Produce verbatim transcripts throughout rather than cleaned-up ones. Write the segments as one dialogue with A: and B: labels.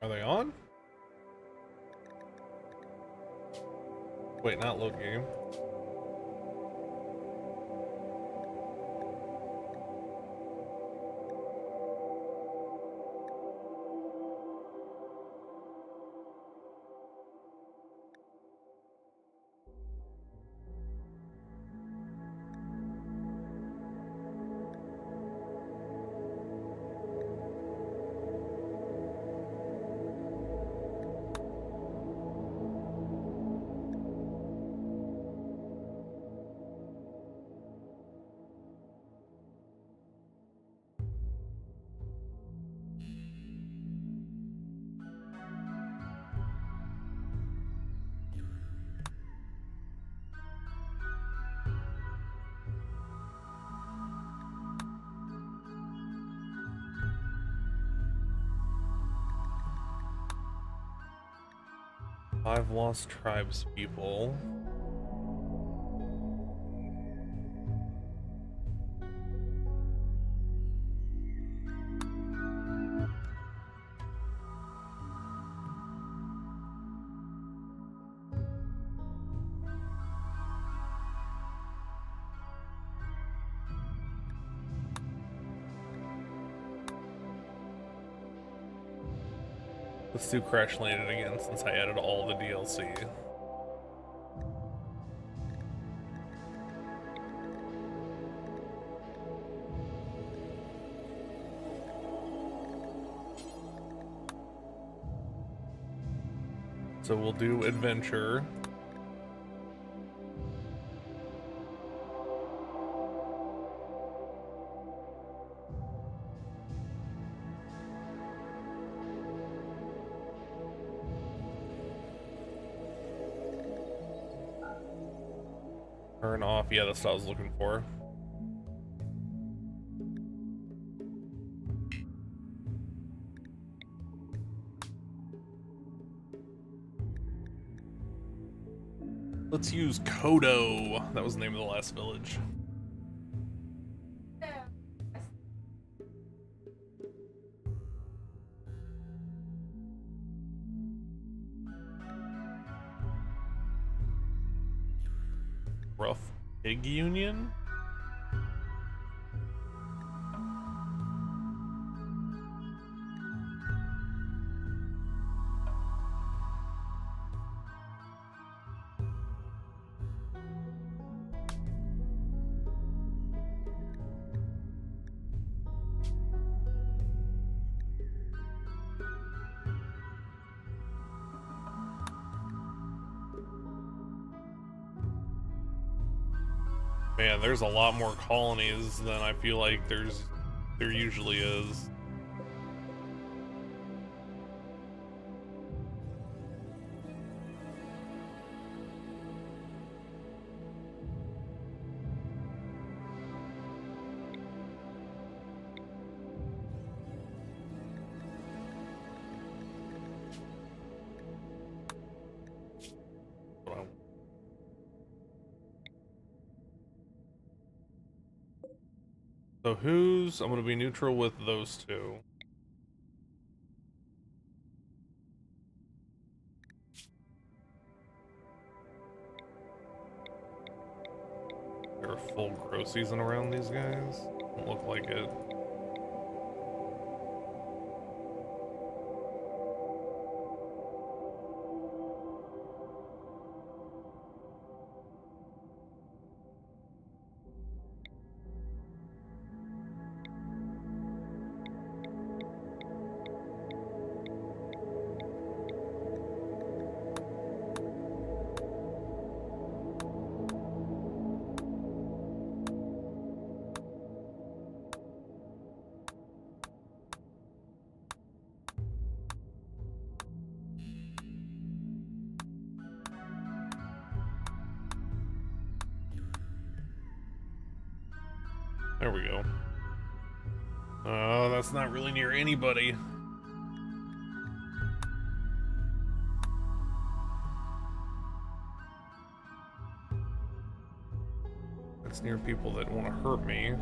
A: Are they on? Wait, not load game. Five lost tribes people. Let's do Crash Landed again since I added all the D L C. So we'll do Adventure. Turn off, yeah, that's what I was looking for. Let's use Kodo. That was the name of the last village. Rough Pig Union? Man, there's a lot more colonies than I feel like there's there usually is. So who's... I'm gonna be neutral with those two. There are full grow season around these guys? Don't look like it. There we go. Oh, that's not really near anybody. That's near people that want to hurt me.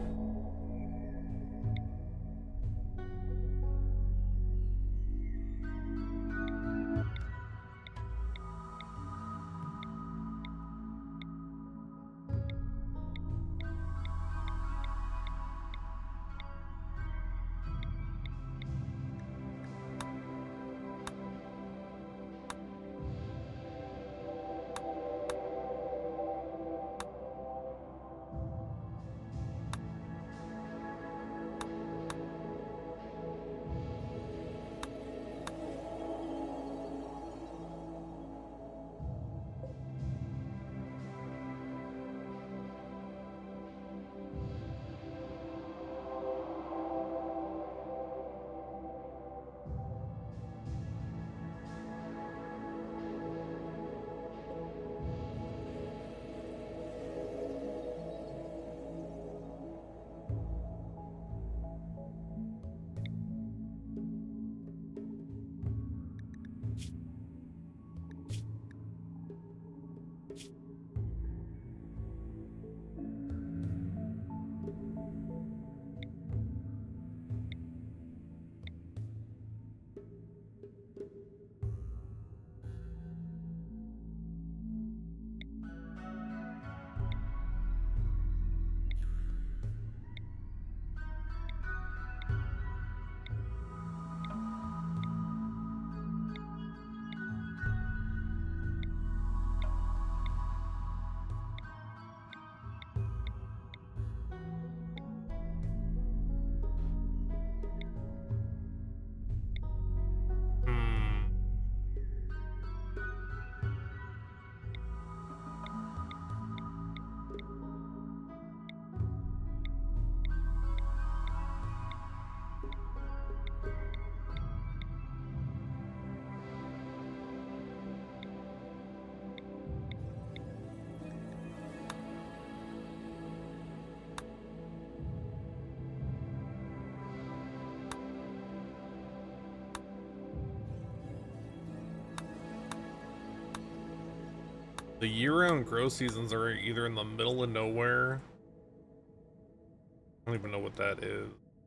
A: The year-round grow seasons are either in the middle of nowhere. I don't even know what that is.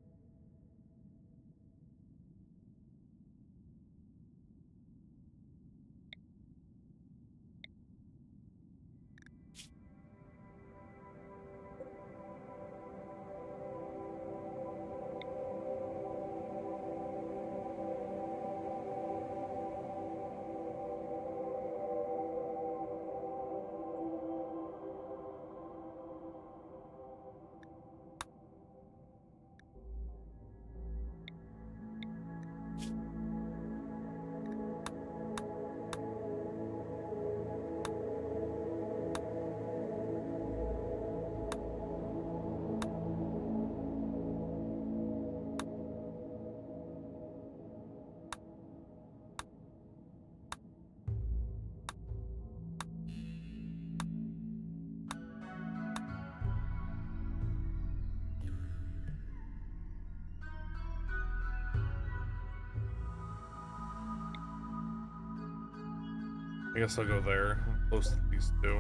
A: I guess I'll go there. I'm close to these two.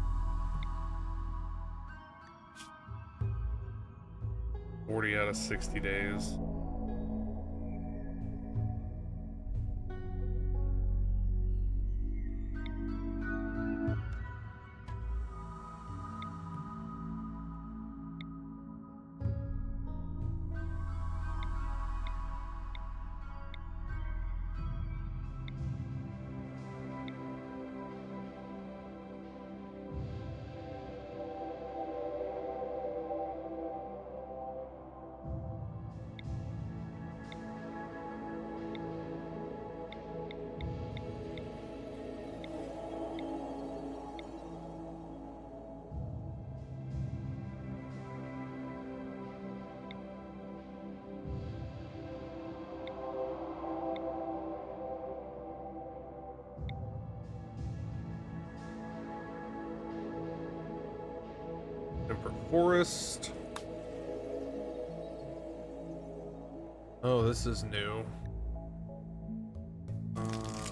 A: forty out of sixty days. Temperate Forest. Oh, this is new. Uh,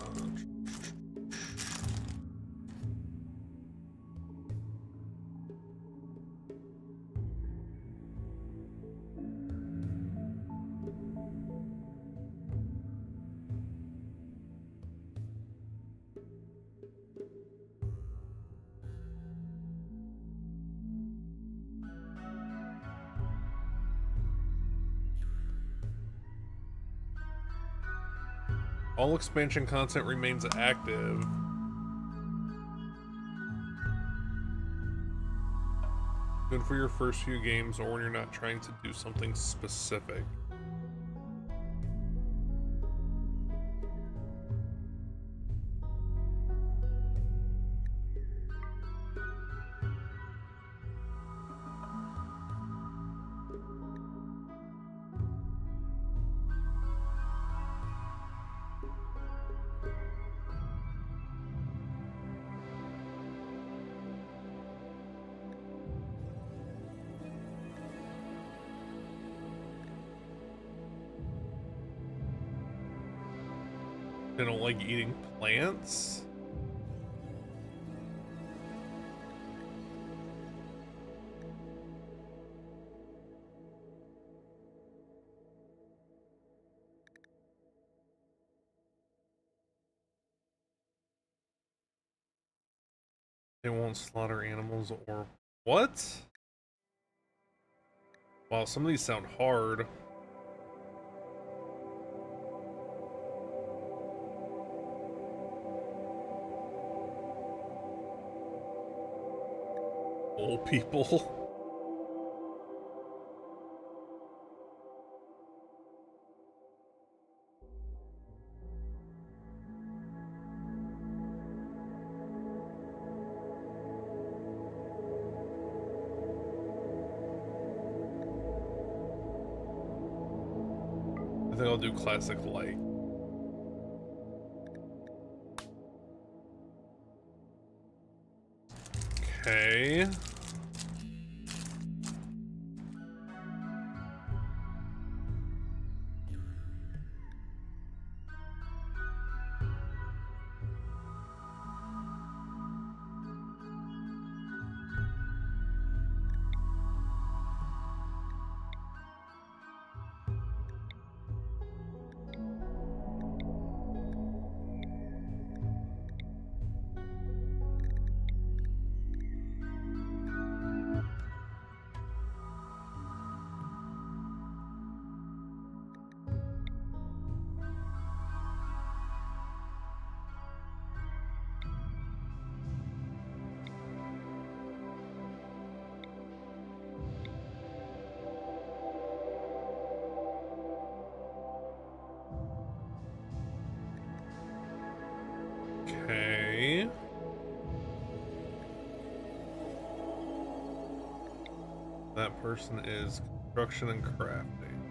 A: all expansion content remains active. Good for your first few games or when you're not trying to do something specific. They don't like eating plants? They won't slaughter animals or what? Wow, some of these sound hard. Old people. I think I'll do classic light. Okay. Okay. That person is construction and crafting.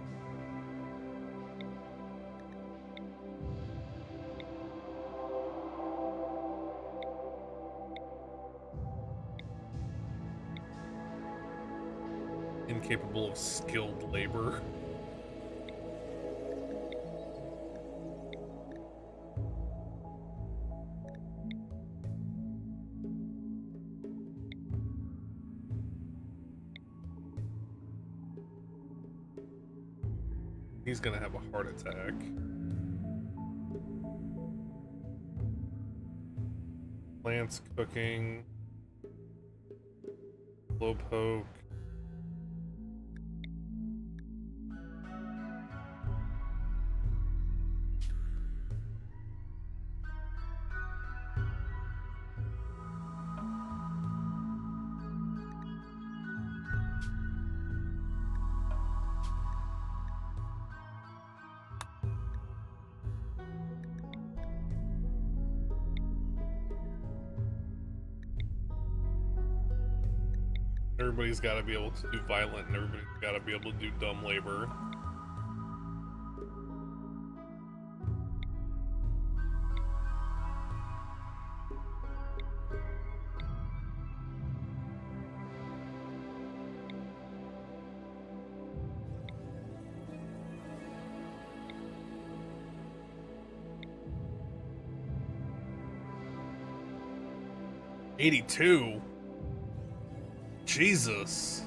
A: Incapable of skilled labor. He's gonna have a heart attack. Lance cooking. Slow poke. Everybody's got to be able to do violent, and everybody's got to be able to do dumb labor. eighty-two? Jesus.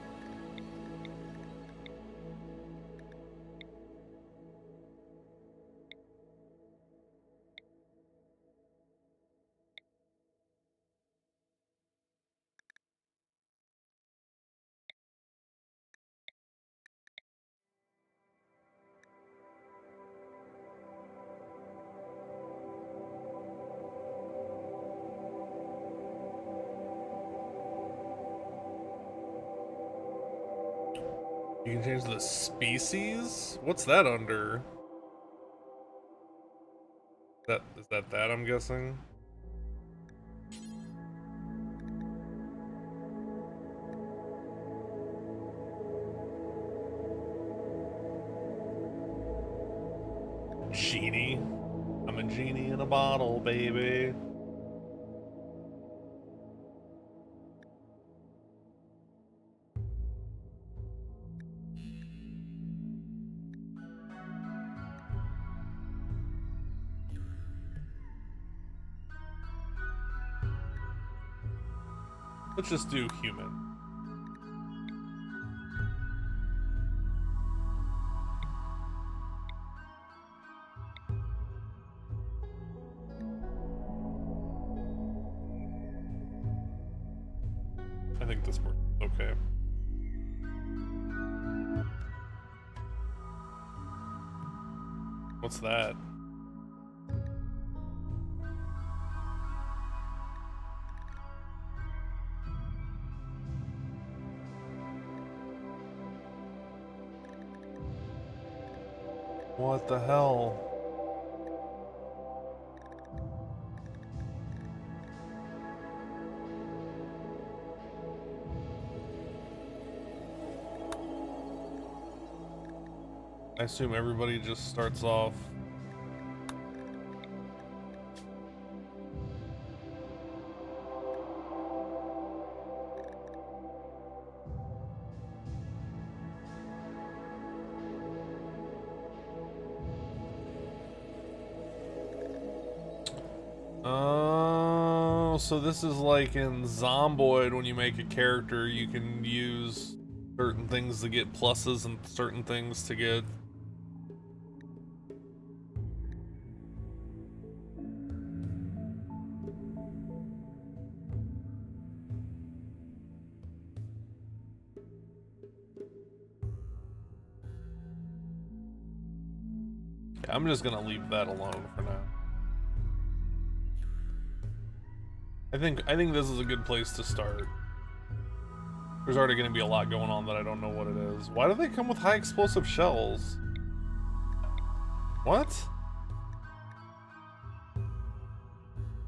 A: You can change the species? What's that under? That is that that I'm guessing? Genie. I'm a genie in a bottle, baby. Let's just do human. I think this works okay. What's that? What the hell? I assume everybody just starts off. Oh, so this is like in Zomboid, when you make a character, you can use certain things to get pluses and certain things to get... I'm just gonna leave that alone for now. I think I think this is a good place to start. There's already gonna be a lot going on that I don't know what it is. Why do they come with high explosive shells? What?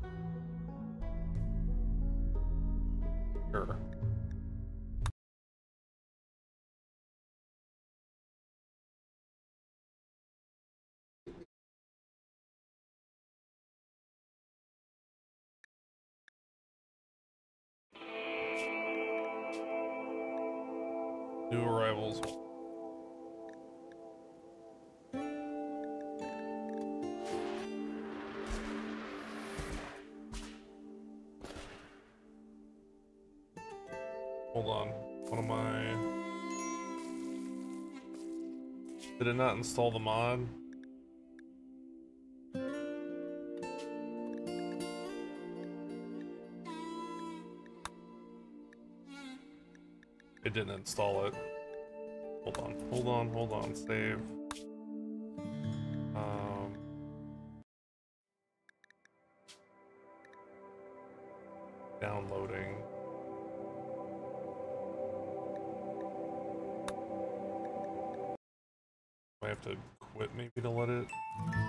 A: New arrivals. Hold on. What am I? Did it not install the mod? It didn't install it. Hold on, hold on, hold on, save. Um, downloading. I have to quit maybe to let it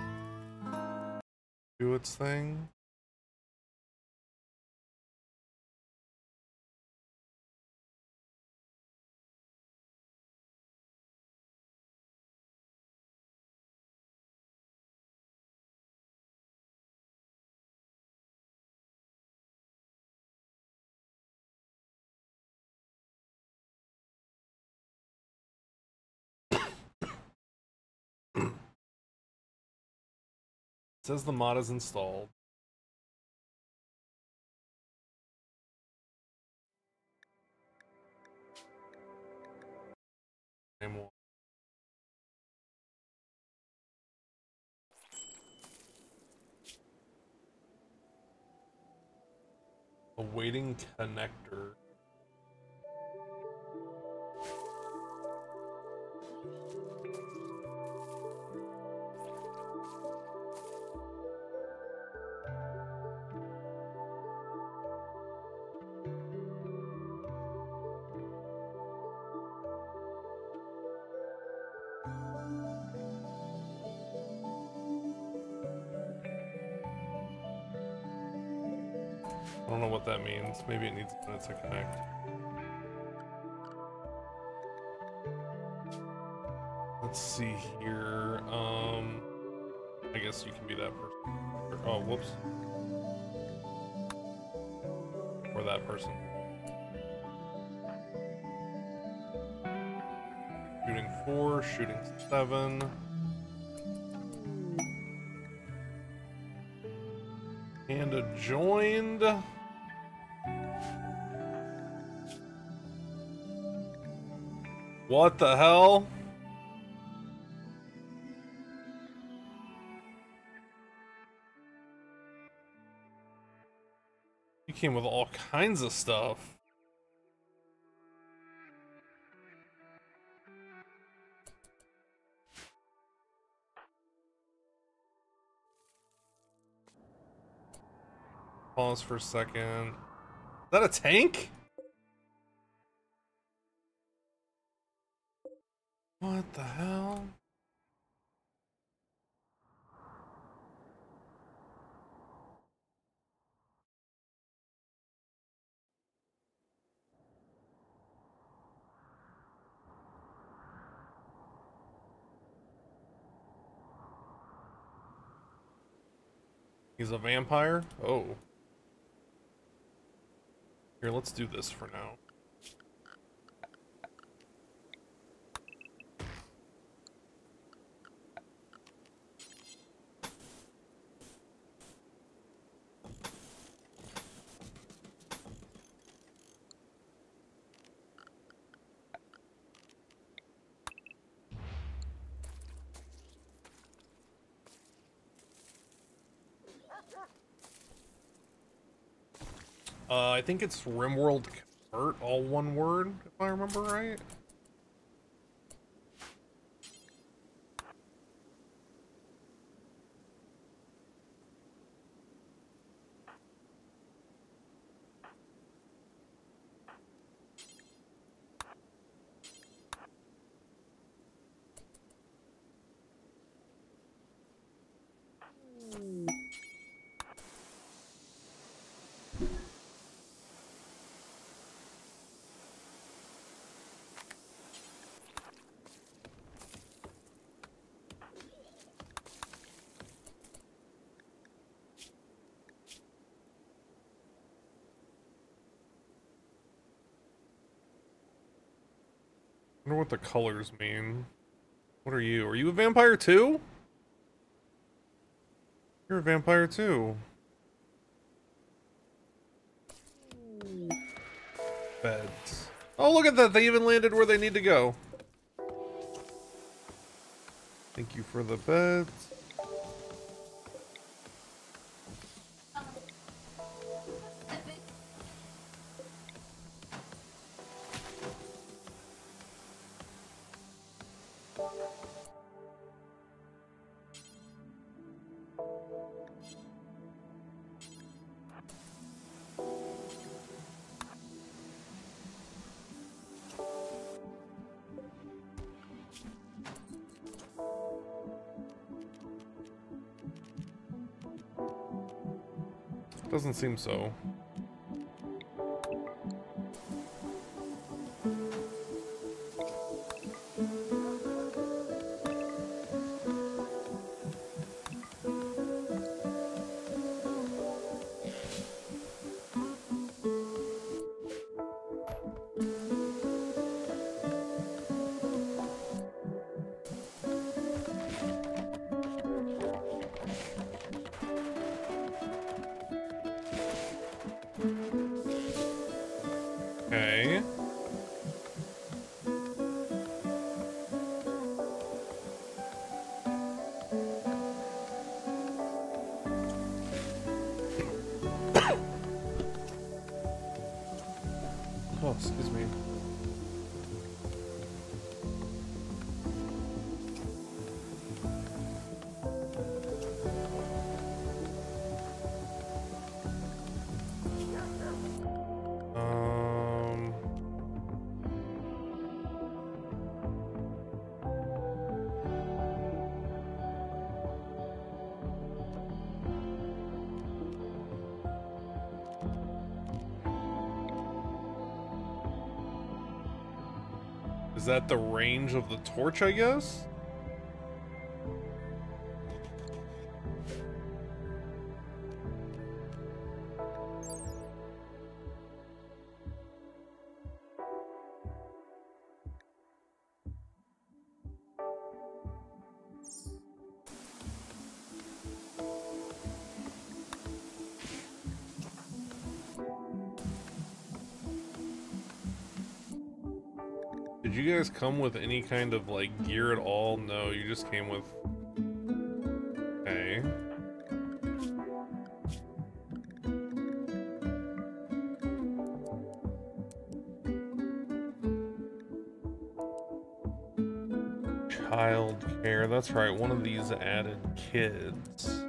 A: do its thing. It says the mod is installed. Same one. Awaiting connector. I don't know what that means. Maybe it needs a minute to connect. Let's see here. Um, I guess you can be that person. Oh, whoops. Or that person. Shooting four, shooting seven. And a joined. What the hell? You came with all kinds of stuff. Pause for a second. Is that a tank? What the hell? He's a vampire? Oh. Here, let's do this for now. Uh, I think it's RimWorld Convert, all one word, if I remember right. I wonder what the colors mean. What are you? Are you a vampire too? You're a vampire too. Beds. Oh, look at that. They even landed where they need to go. Thank you for the beds. Doesn't seem so. Okay. Oh, excuse me. Um... Is that the range of the torch, I guess? Did you guys come with any kind of, like, gear at all? No, you just came with... Okay. Child care, that's right, one of these added kids.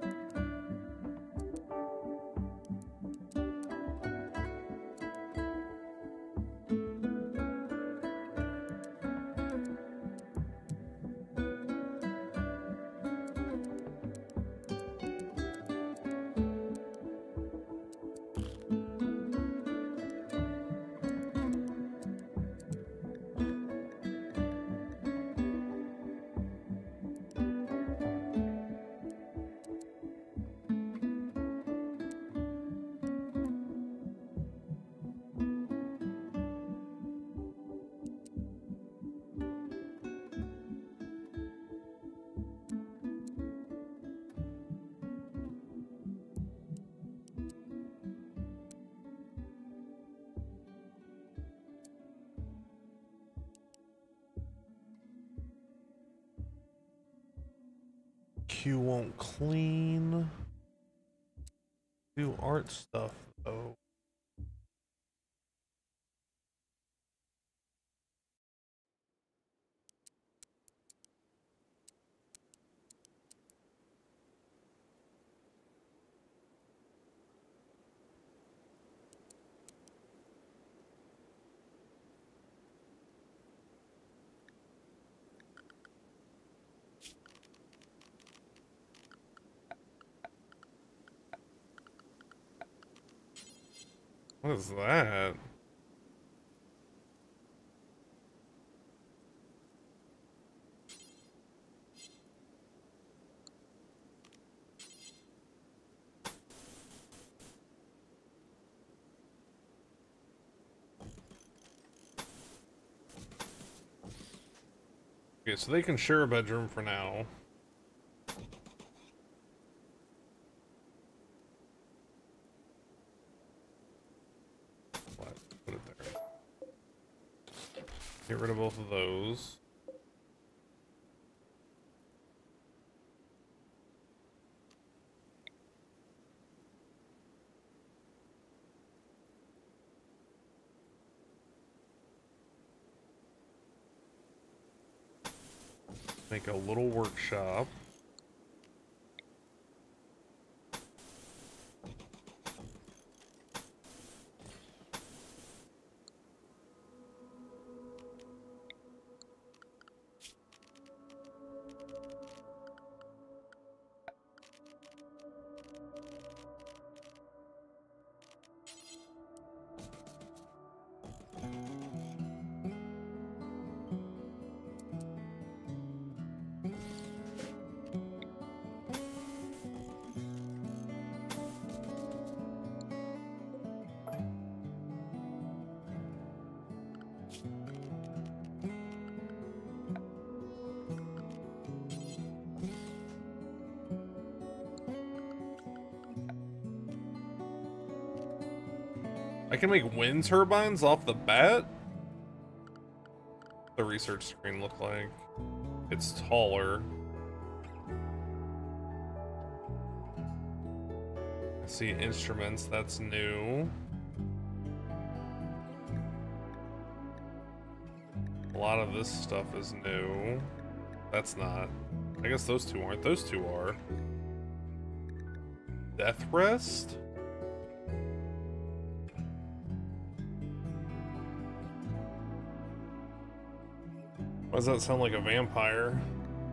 A: Q won't clean. Do art stuff though. What is that? Okay, so they can share a bedroom for now. What? Put it there. Get rid of both of those. Make a little workshop. I can make wind turbines off the bat? The research screen look like. It's taller. I see instruments, that's new. A lot of this stuff is new. That's not. I guess those two aren't. Those two are. Death Rest? Why does that sound like a vampire?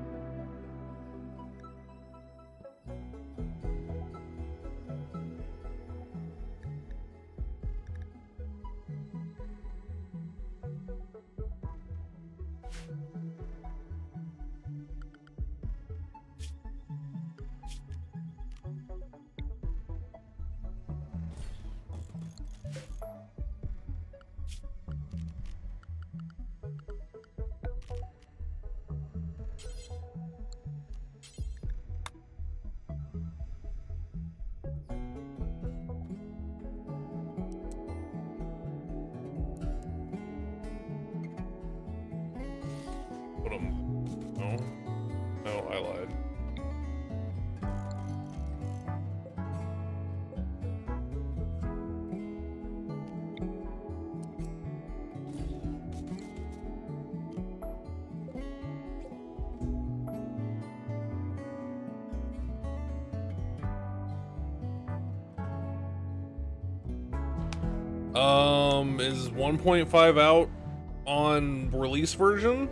A: Um, is one point five out on release version?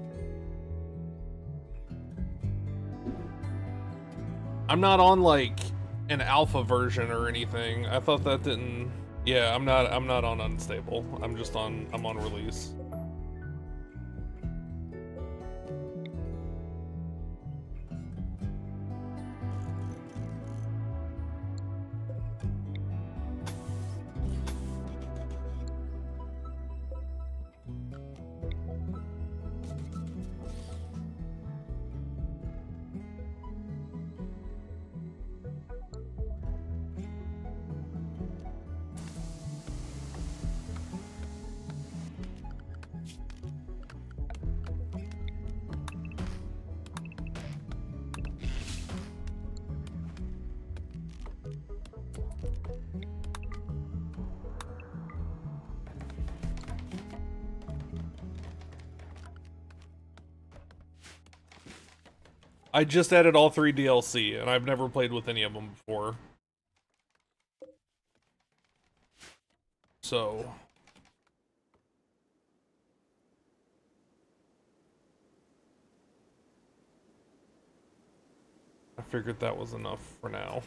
A: I'm not on like an alpha version or anything. I thought that didn't. Yeah, I'm not. I'm not on unstable. I'm just on. I'm on release. I just added all three D L C, and I've never played with any of them before. So... I figured that was enough for now.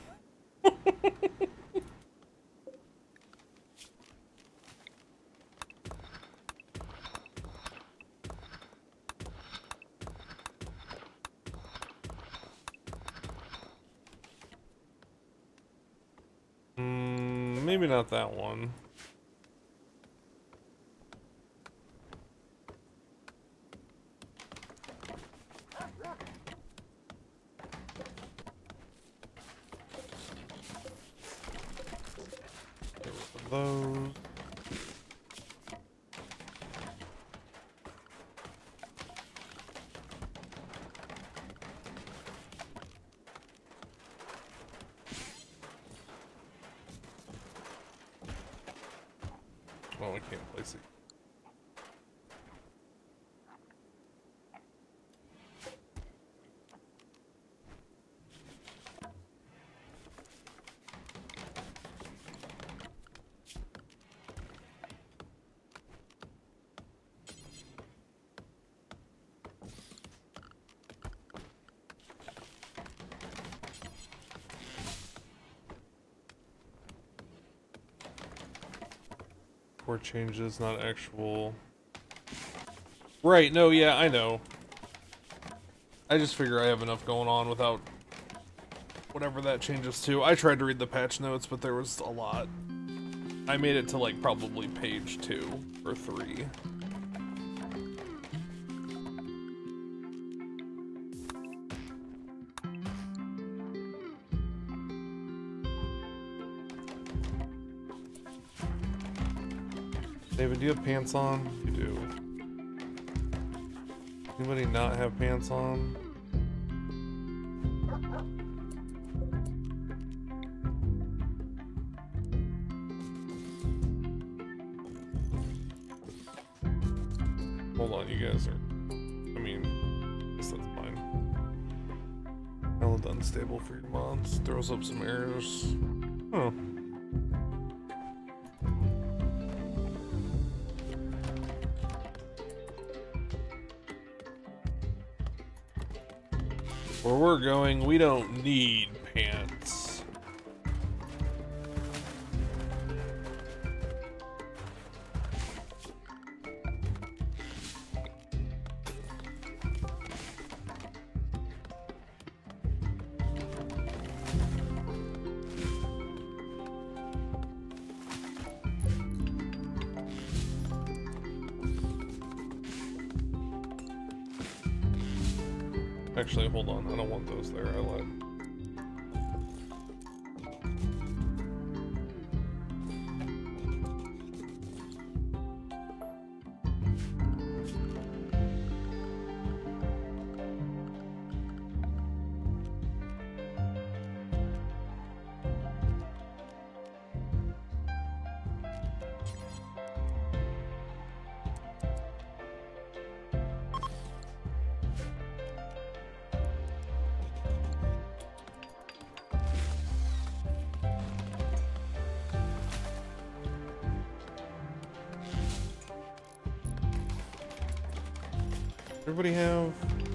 A: mm, maybe not that one. those. Oh, I can't place it. Changes, not actual. Right, no, yeah, I know. I just figure I have enough going on without whatever that changes to. I tried to read the patch notes, but there was a lot. I made it to like probably page two or three. David, do you have pants on? You do. Anybody not have pants on? Hold on, you guys are... I mean, I guess that's fine. Hella unstable for your mods. Throws up some errors. Huh. Where we're going, we don't need pants. Actually, hold on. I don't want those there. I lied. Everybody have...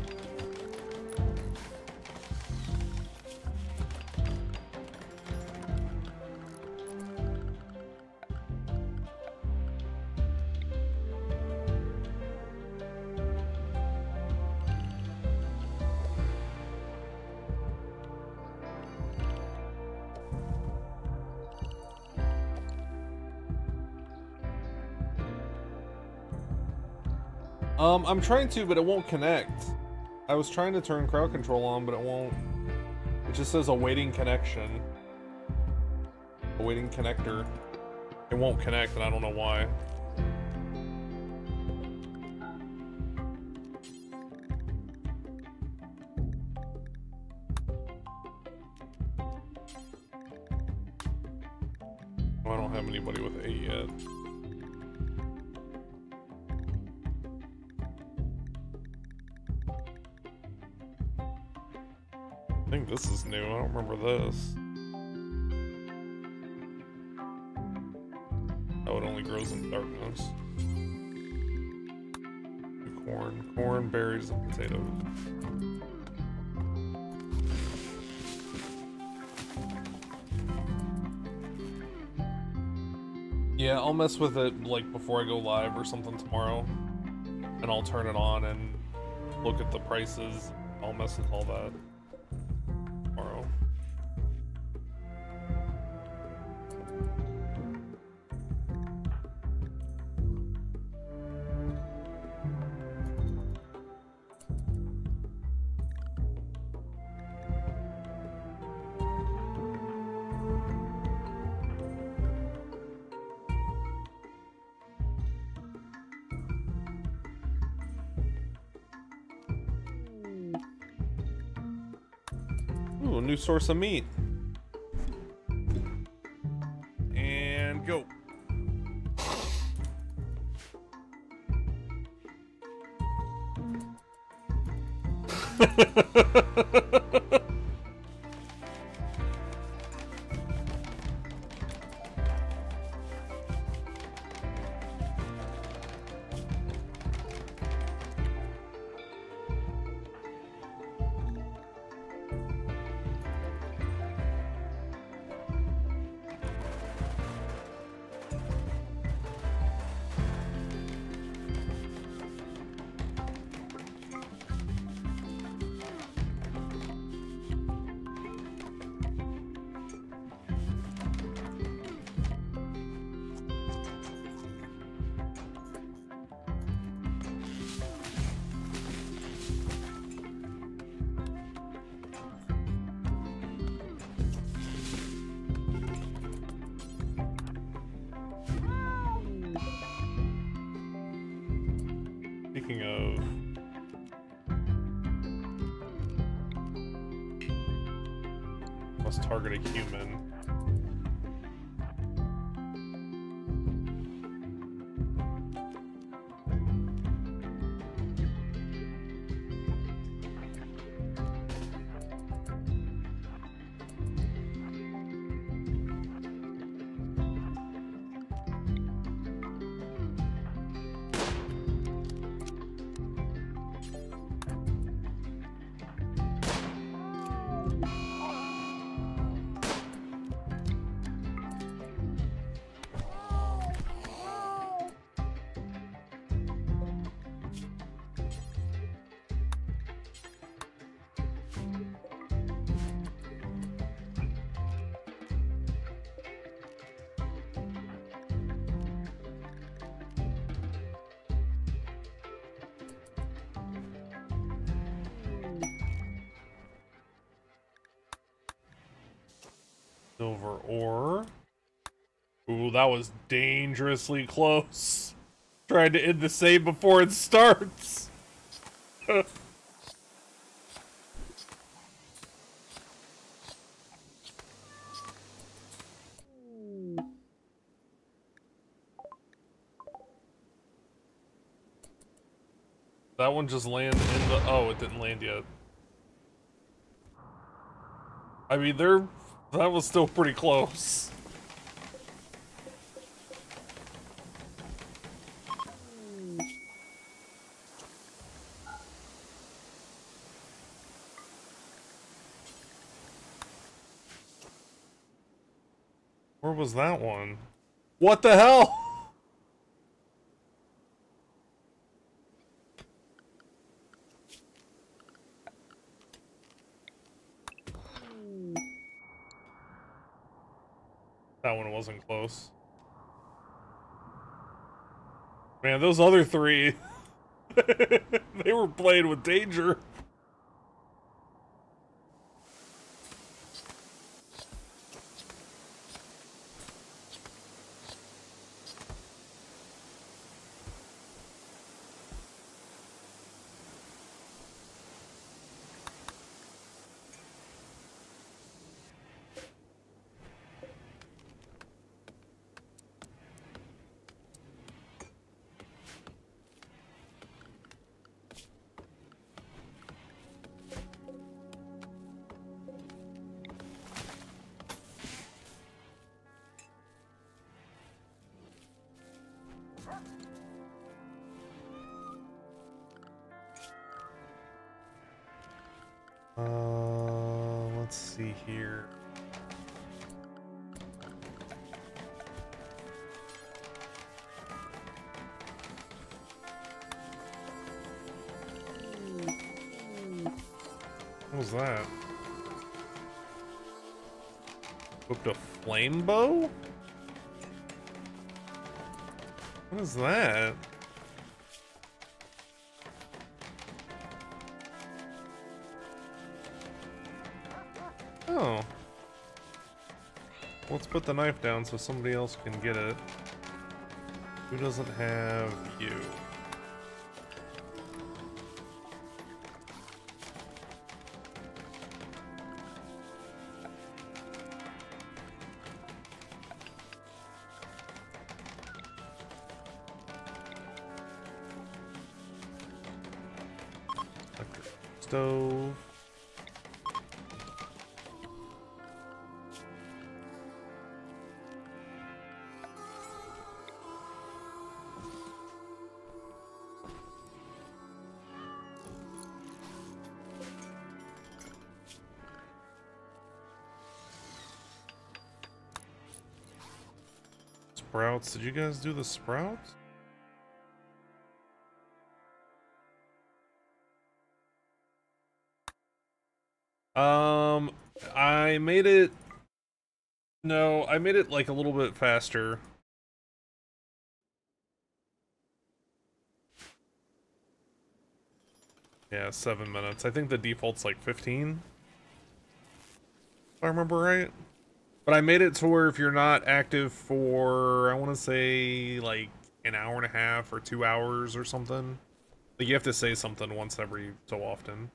A: Um, I'm trying to, but it won't connect. I was trying to turn crowd control on, but it won't. It just says awaiting connection. Awaiting connector. It won't connect, and I don't know why. Oh, I don't have anybody with eight yet. I think this is new. I don't remember this. Oh, it only grows in darkness. Corn, corn, berries, and potatoes. Yeah, I'll mess with it like before I go live or something tomorrow, and I'll turn it on and look at the prices. I'll mess with all that. Tomorrow. Ooh, a new source of meat. And go. Speaking of, must target a human. Silver ore. Ooh, that was dangerously close. Trying to end the save before it starts. That one just landed in the... Oh, it didn't land yet. I mean, they're... That was still pretty close. Where was that one? What the hell? That one wasn't close. Man, those other three, they were playing with danger. Uh, let's see here. What was that? Booked a flame bow? What is that? Oh. Let's put the knife down so somebody else can get it. Who doesn't have you? Stove. Sprouts. Did you guys do the sprouts? Um, I made it... No, I made it like a little bit faster. Yeah, seven minutes. I think the default's like fifteen. If I remember right. But I made it to where if you're not active for, I want to say, like, an hour and a half or two hours or something. Like, you have to say something once every so often.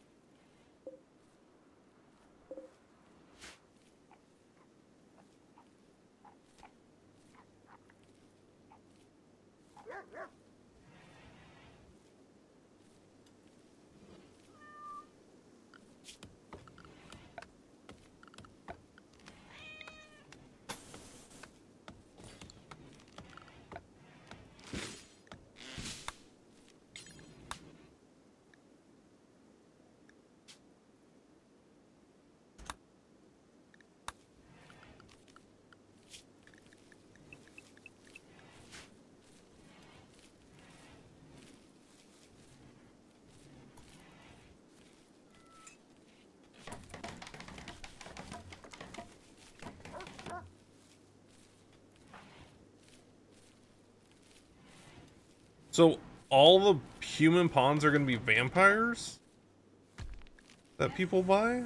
A: So, all the human pawns are going to be vampires? That people buy?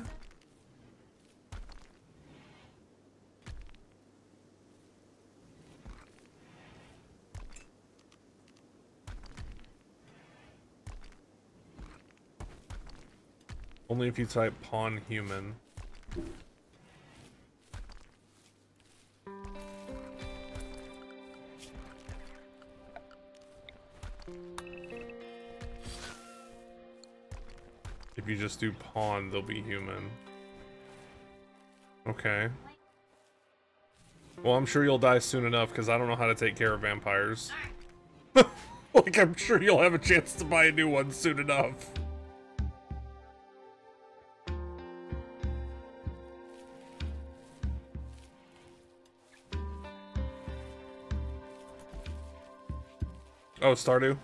A: Only if you type pawn human. If you just do pawn, they'll be human. Okay. Well, I'm sure you'll die soon enough, because I don't know how to take care of vampires. Like, I'm sure you'll have a chance to buy a new one soon enough. Oh, Stardew?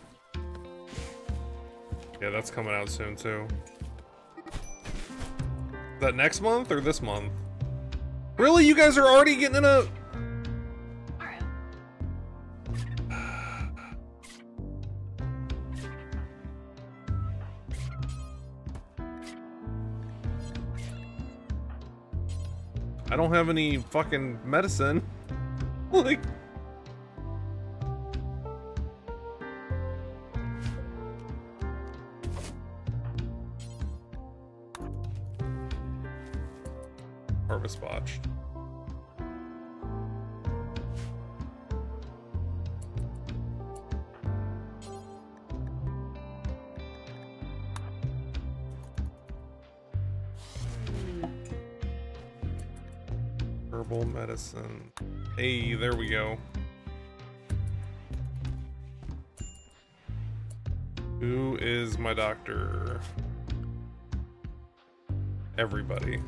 A: Yeah, that's coming out soon, too. Is that next month or this month? Really? You guys are already getting in a...
B: Alright.
A: I don't have any fucking medicine. Like... Harvest botched. Herbal medicine. Hey, there we go. Who is my doctor? Everybody.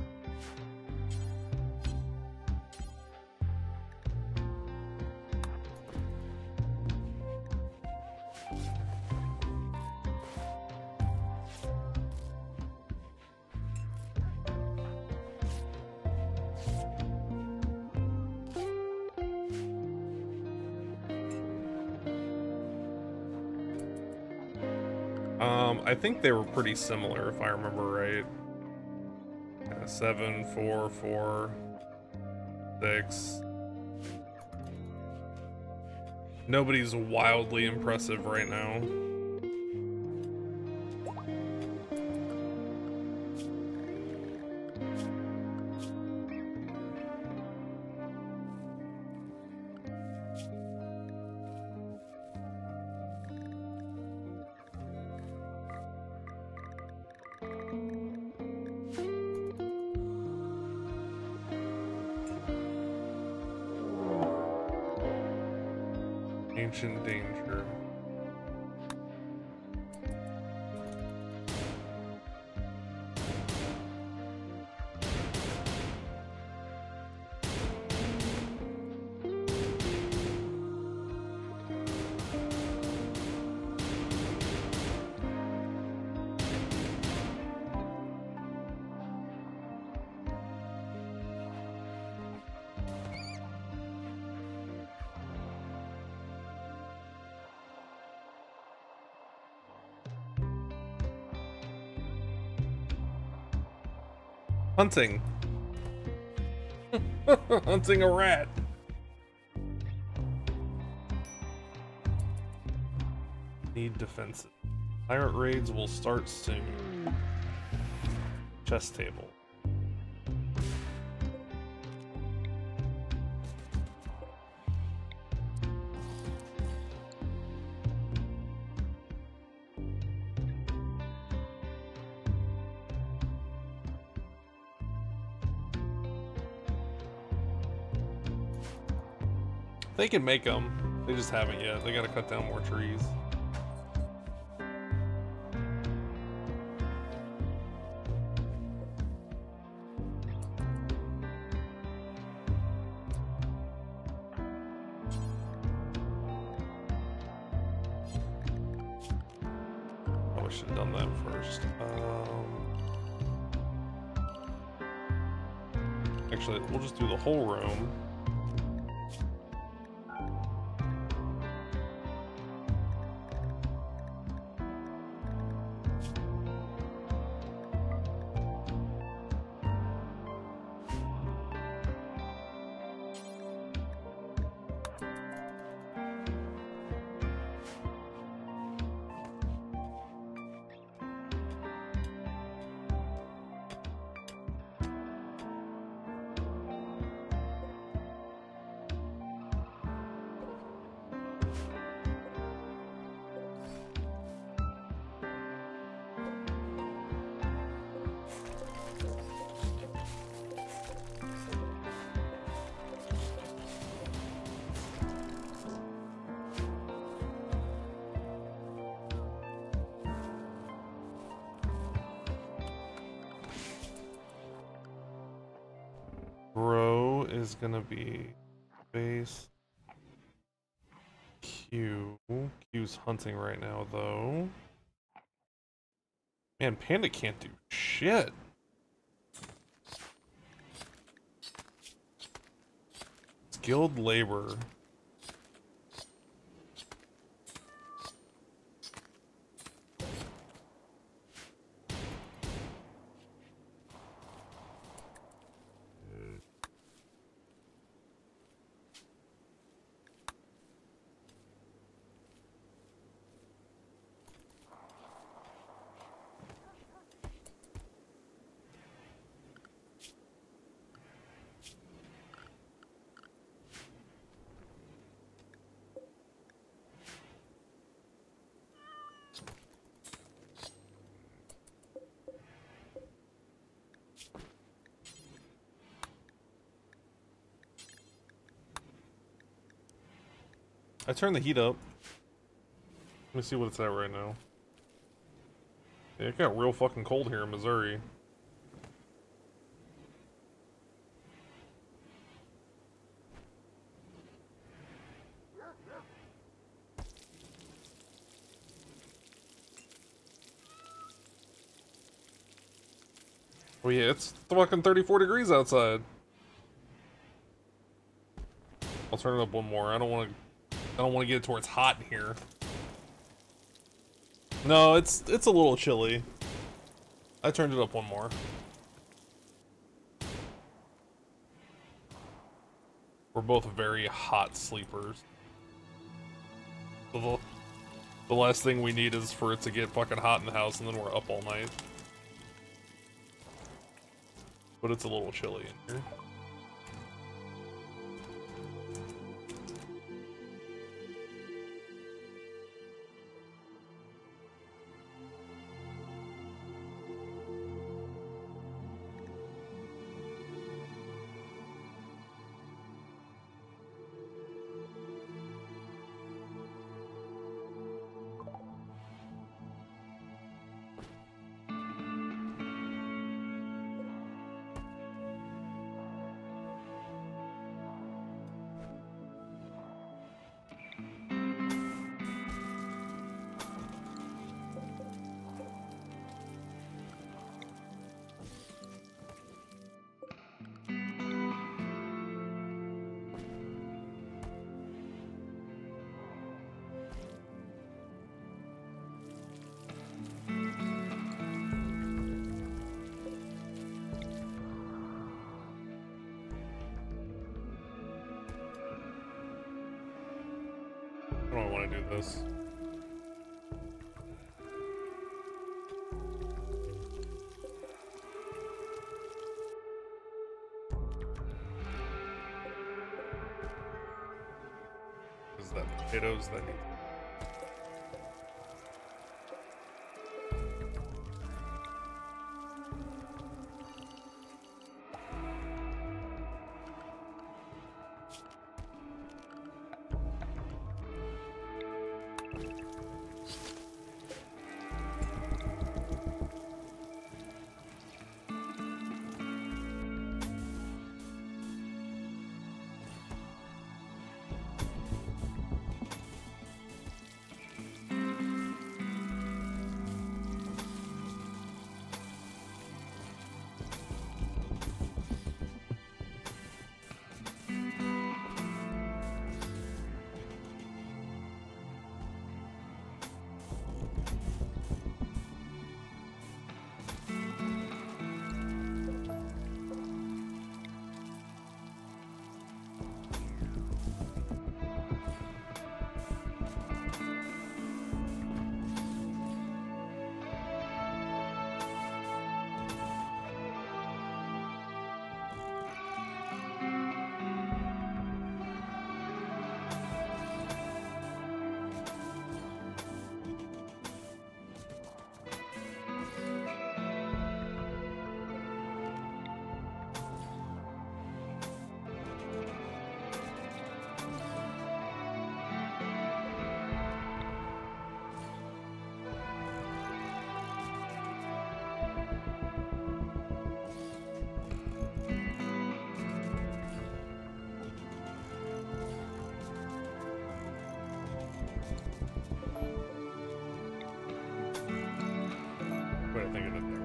A: Um, I think they were pretty similar, if I remember right. Yeah, seven, four, four, six. Nobody's wildly impressive right now. Ancient danger. Hunting. Hunting a rat. Need defensive. Pirate raids will start soon. Chess table. They can make them. They just haven't yet. They gotta cut down more trees. Probably should have done that first. Um, actually, we'll just do the whole room. Row is gonna be base. Q. Q's hunting right now, though. Man, Panda can't do shit. Skilled labor. I turned the heat up. Let me see what it's at right now. Yeah, it got real fucking cold here in Missouri. Oh yeah, it's fucking thirty-four degrees outside. I'll turn it up one more. I don't want to. I don't want to get it to where it's hot in here. No, it's it's a little chilly. I turned it up one more. We're both very hot sleepers. The, the last thing we need is for it to get fucking hot in the house and then we're up all night. But it's a little chilly in here. How do I want to do this? Is that potatoes that need? What I think it is there.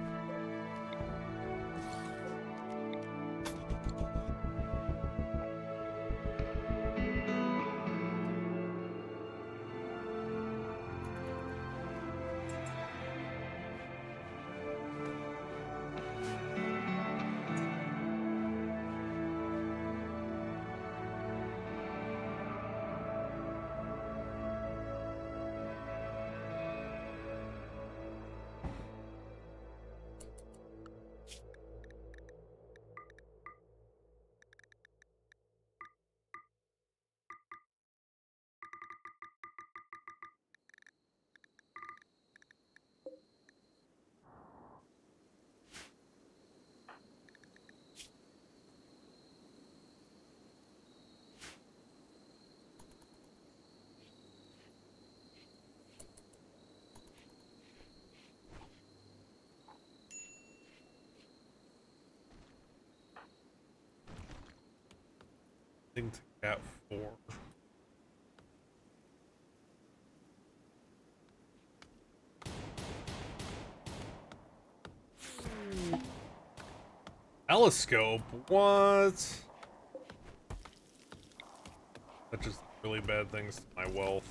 A: Thing to cat four. Telescope? What? That just really bad things to my wealth.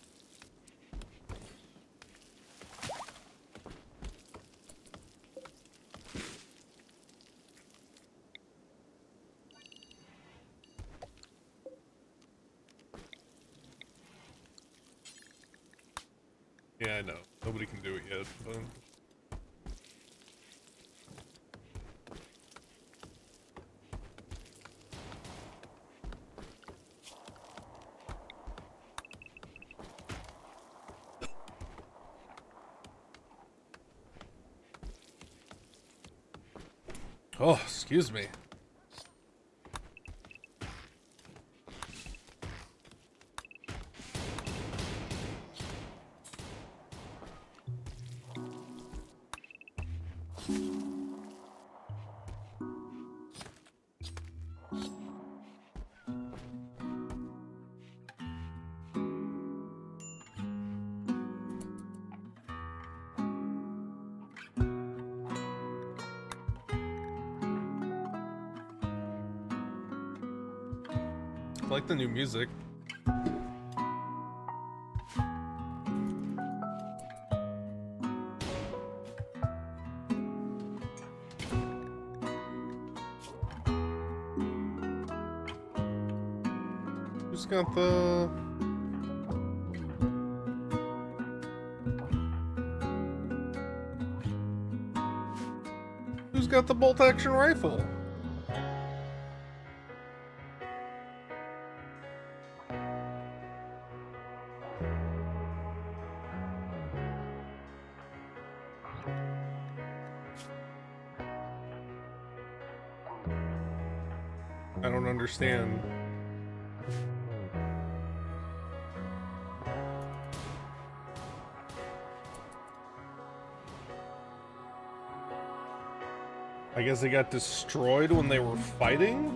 A: Yeah, I know. Nobody can do it yet, but... Oh, excuse me. I like the new music. Who's got the... got the bolt-action rifle. I don't understand. I guess they got destroyed when they were fighting?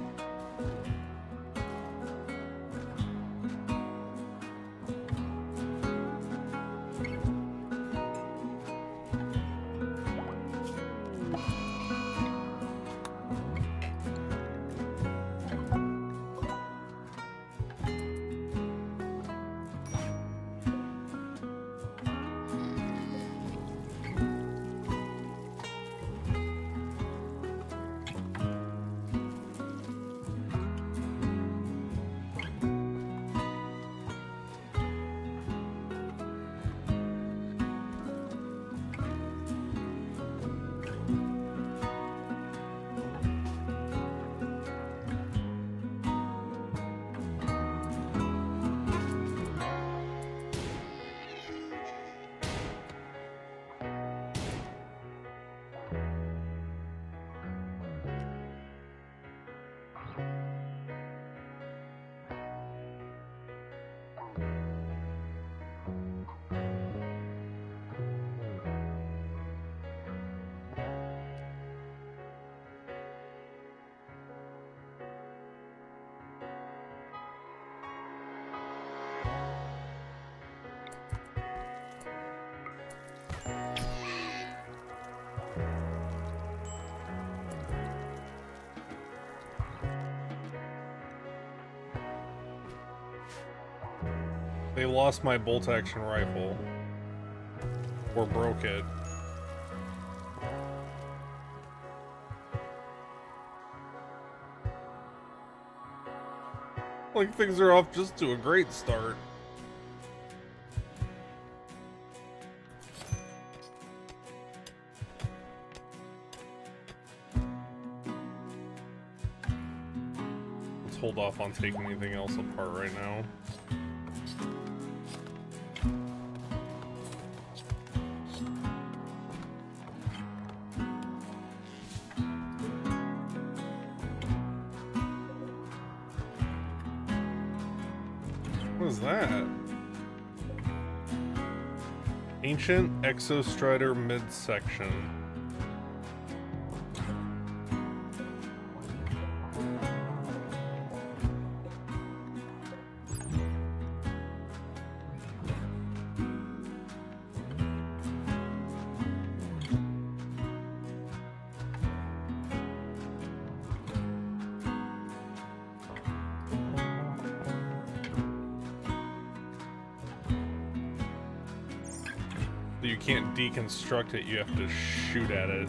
A: They lost my bolt-action rifle. Or broke it. Like, things are off just to a great start. Let's hold off on taking anything else apart right now. What is that? Ancient Exostrider midsection. You can't deconstruct it, you have to shoot at it.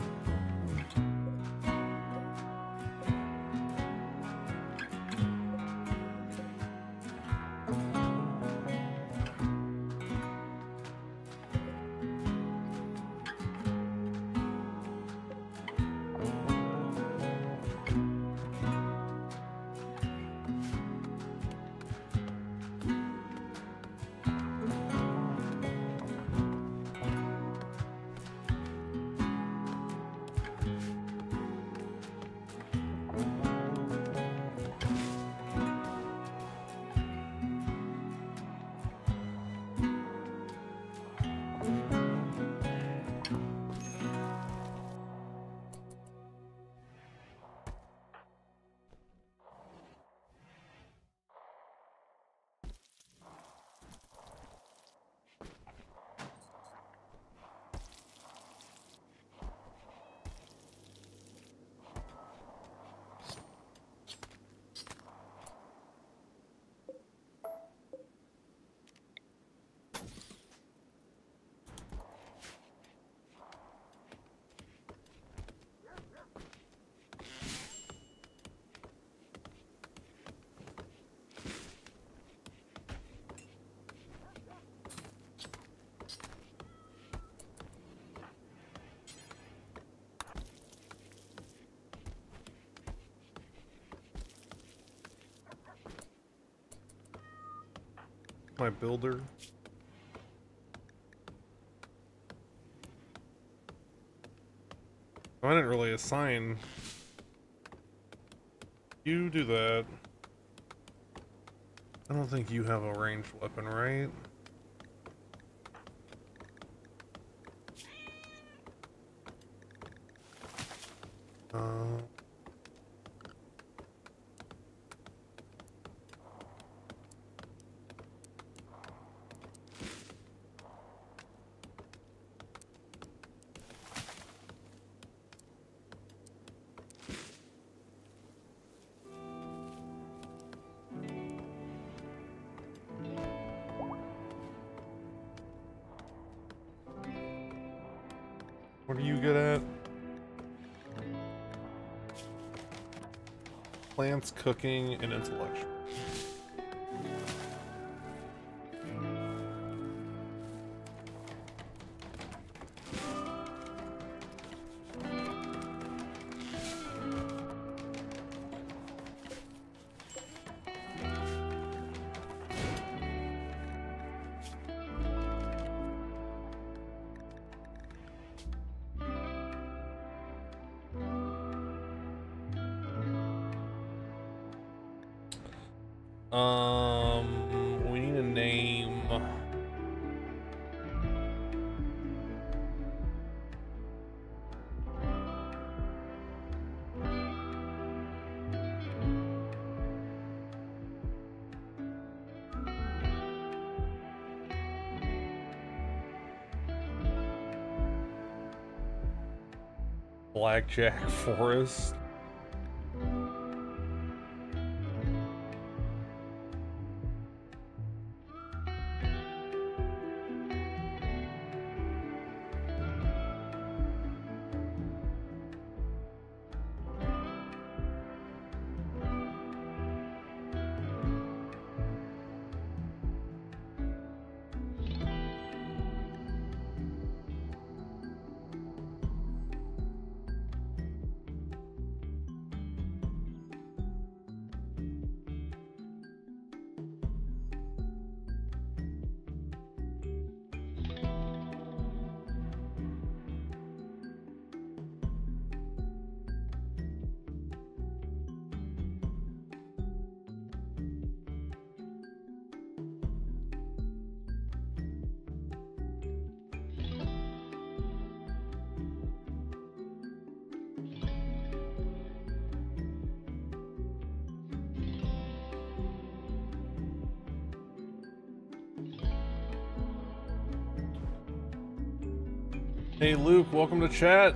A: my builder. I didn't really assign. You do that. I don't think you have a ranged weapon, right? Uh... What are you good at? Plants, cooking, and intellectual. Um, we need a name. Blackjack Forest. Hey Luke, welcome to chat.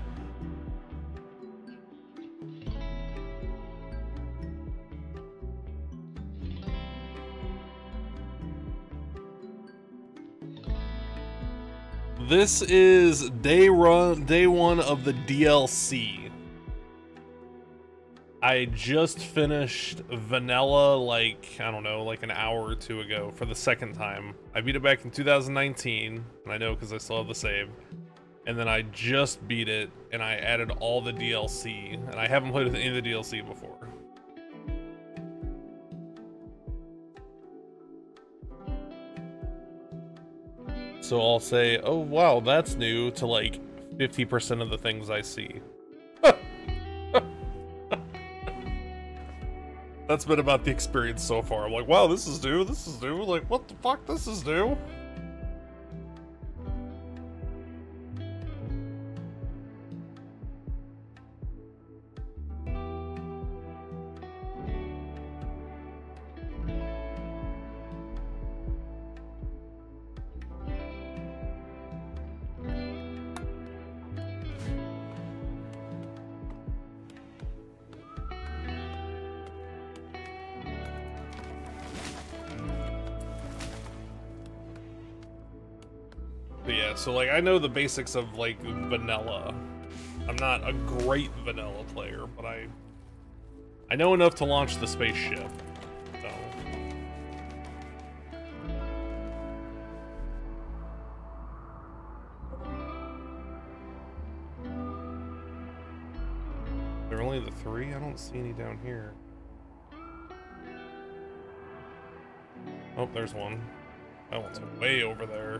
A: This is day run, day one of the D L C. I just finished Vanilla like, I don't know, like an hour or two ago for the second time. I beat it back in two thousand nineteen, and I know because I still have the save. And then I just beat it, and I added all the D L C, and I haven't played with any of the D L C before. So I'll say, oh wow, that's new, to like fifty percent of the things I see. That's been about the experience so far. I'm like, wow, this is new, this is new, like, what the fuck, this is new? So like I know the basics of like vanilla. I'm not a great vanilla player, but I I know enough to launch the spaceship. So there are only the three? I don't see any down here. Oh, there's one. That one's way over there.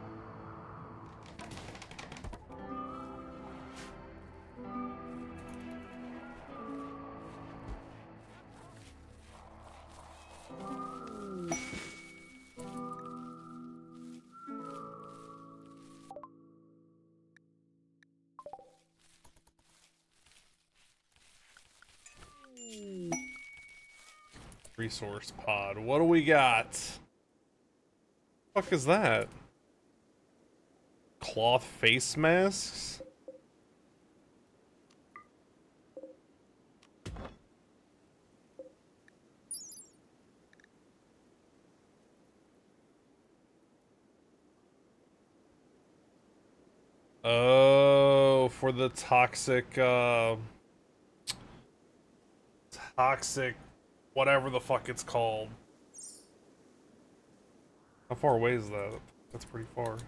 A: Resource pod. What do we got? Fuck is that? Cloth face masks? Oh, for the toxic, uh... toxic... whatever the fuck it's called. How far away is that? That's pretty far.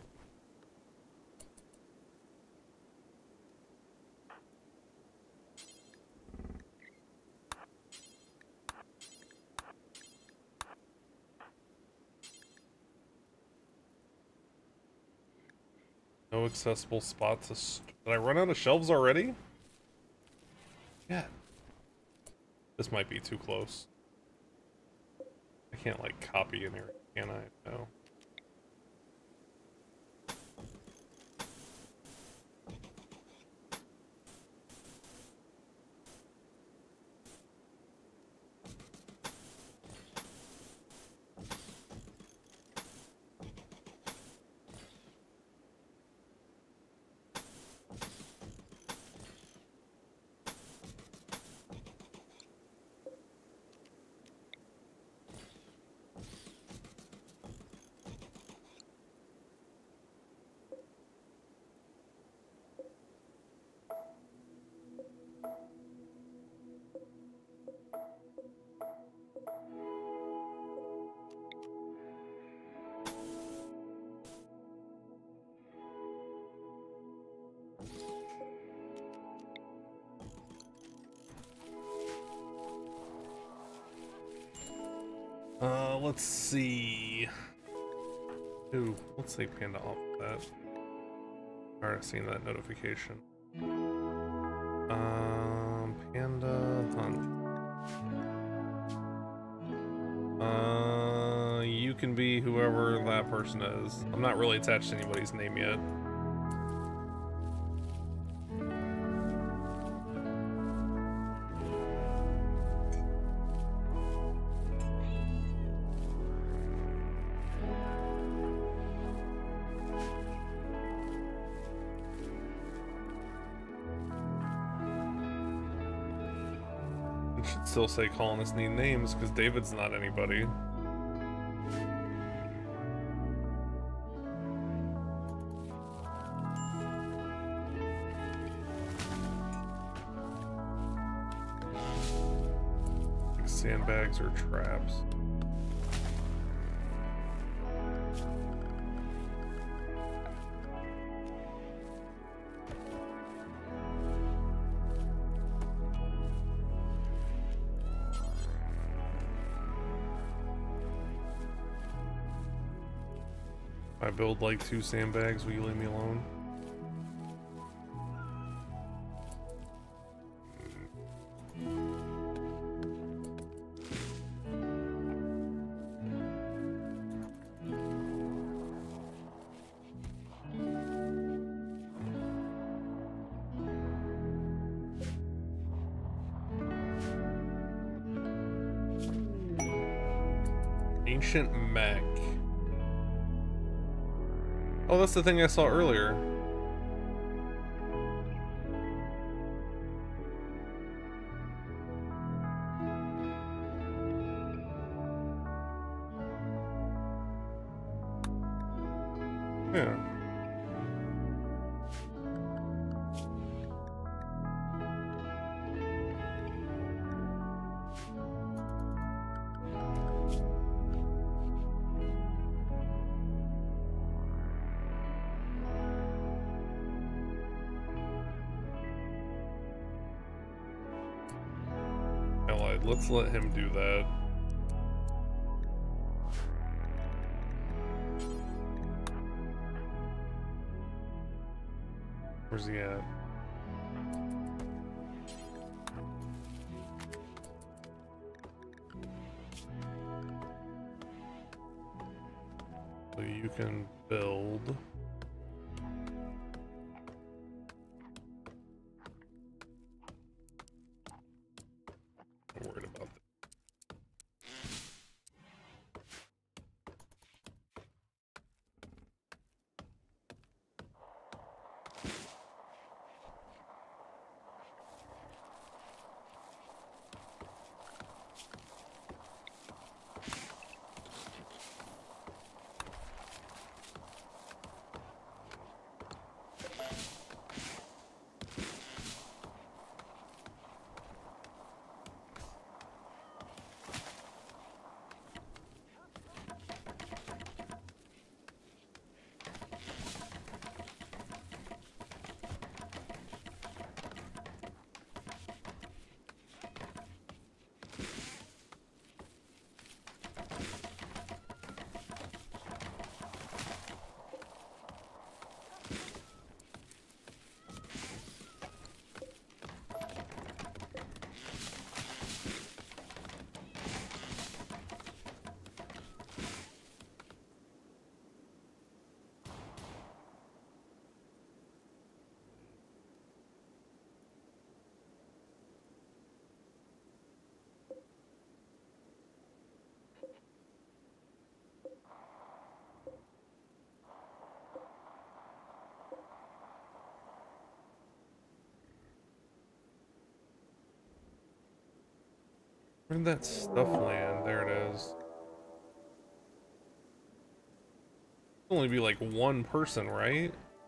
A: No accessible spots. To st Did I run out of shelves already? Yeah. This might be too close. I can't, like, copy in here, can I? No. Uh, let's see. Ooh, let's say Panda off that. Already seen that notification. Um, Panda Hunt. Uh, you can be whoever that person is. I'm not really attached to anybody's name yet. Still say colonists need names because David's not anybody. Like sandbags or traps. I build like two sandbags, will you leave me alone? Ancient mech. Oh, that's the thing I saw earlier. Yeah. Let's let him do that. Where's he at? So you can build. I'm worried about that. Where did that stuff land? There it is. It'll only be like one person, right?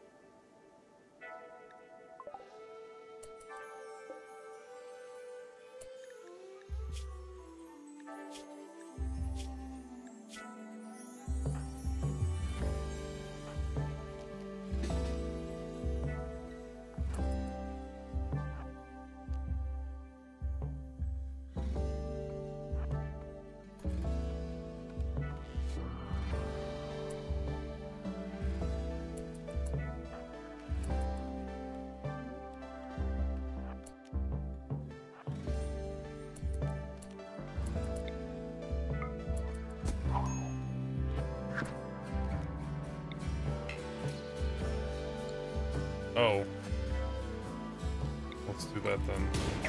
A: Oh. Let's do that then.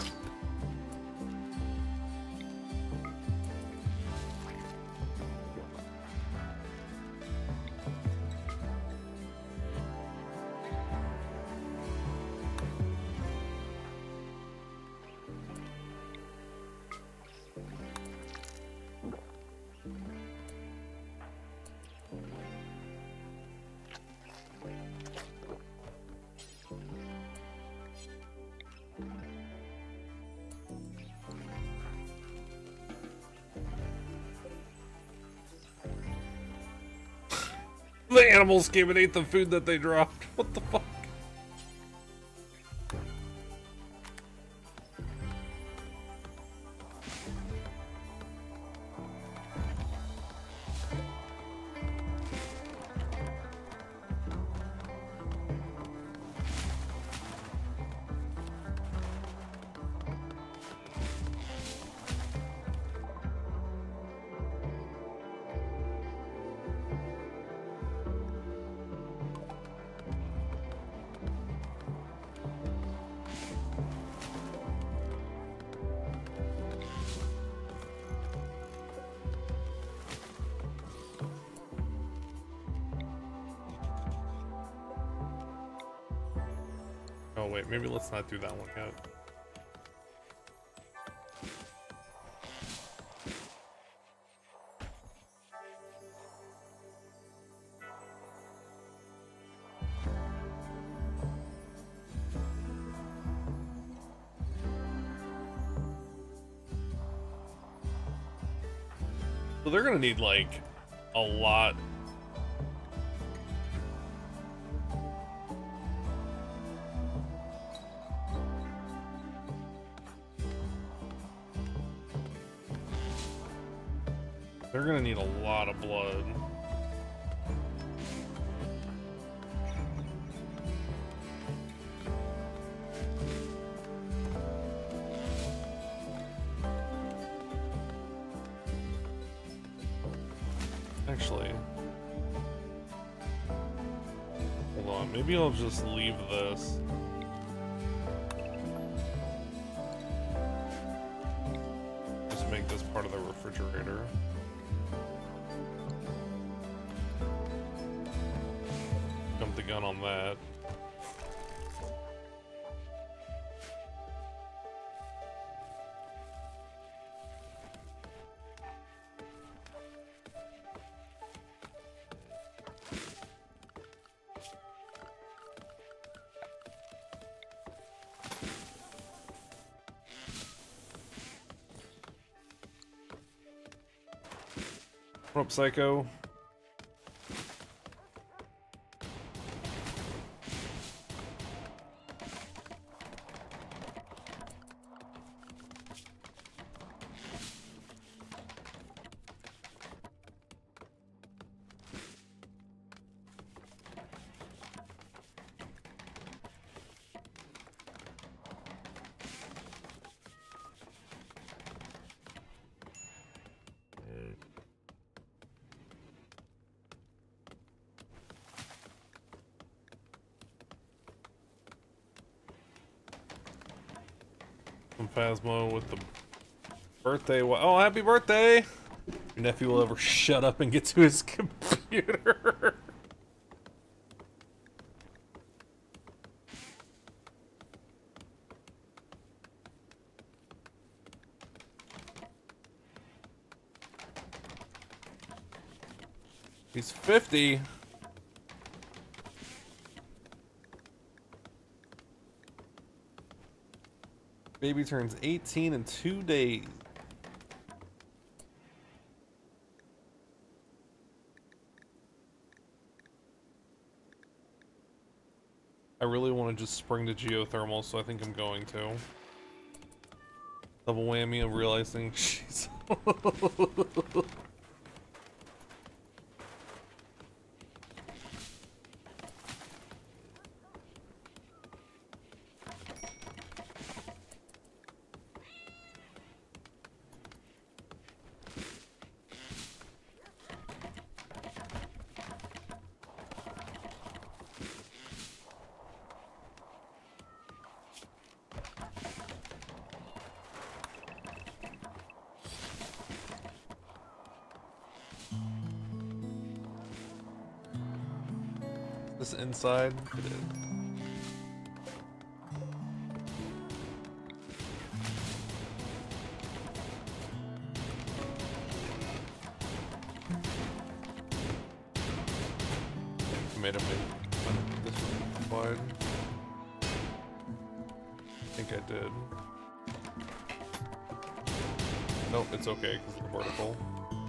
A: The animals came and ate the food that they dropped. What the fuck? Oh wait, maybe let's not do that one yet. So they're gonna need like a lot. They're gonna need a lot of blood. Actually, hold on. Maybe I'll just leave this. Just make this part of the refrigerator. Jump the gun on that. What up, Psycho? Phasmo with the birthday. Oh, happy birthday! Your nephew will ever shut up and get to his computer. He's fifty. Baby turns eighteen in two days. I really want to just spring to geothermal, so I think I'm going to. Double whammy of realizing she's... This inside? It is. I made a make this one wide. I think I did. Nope, it's okay because of the vertical.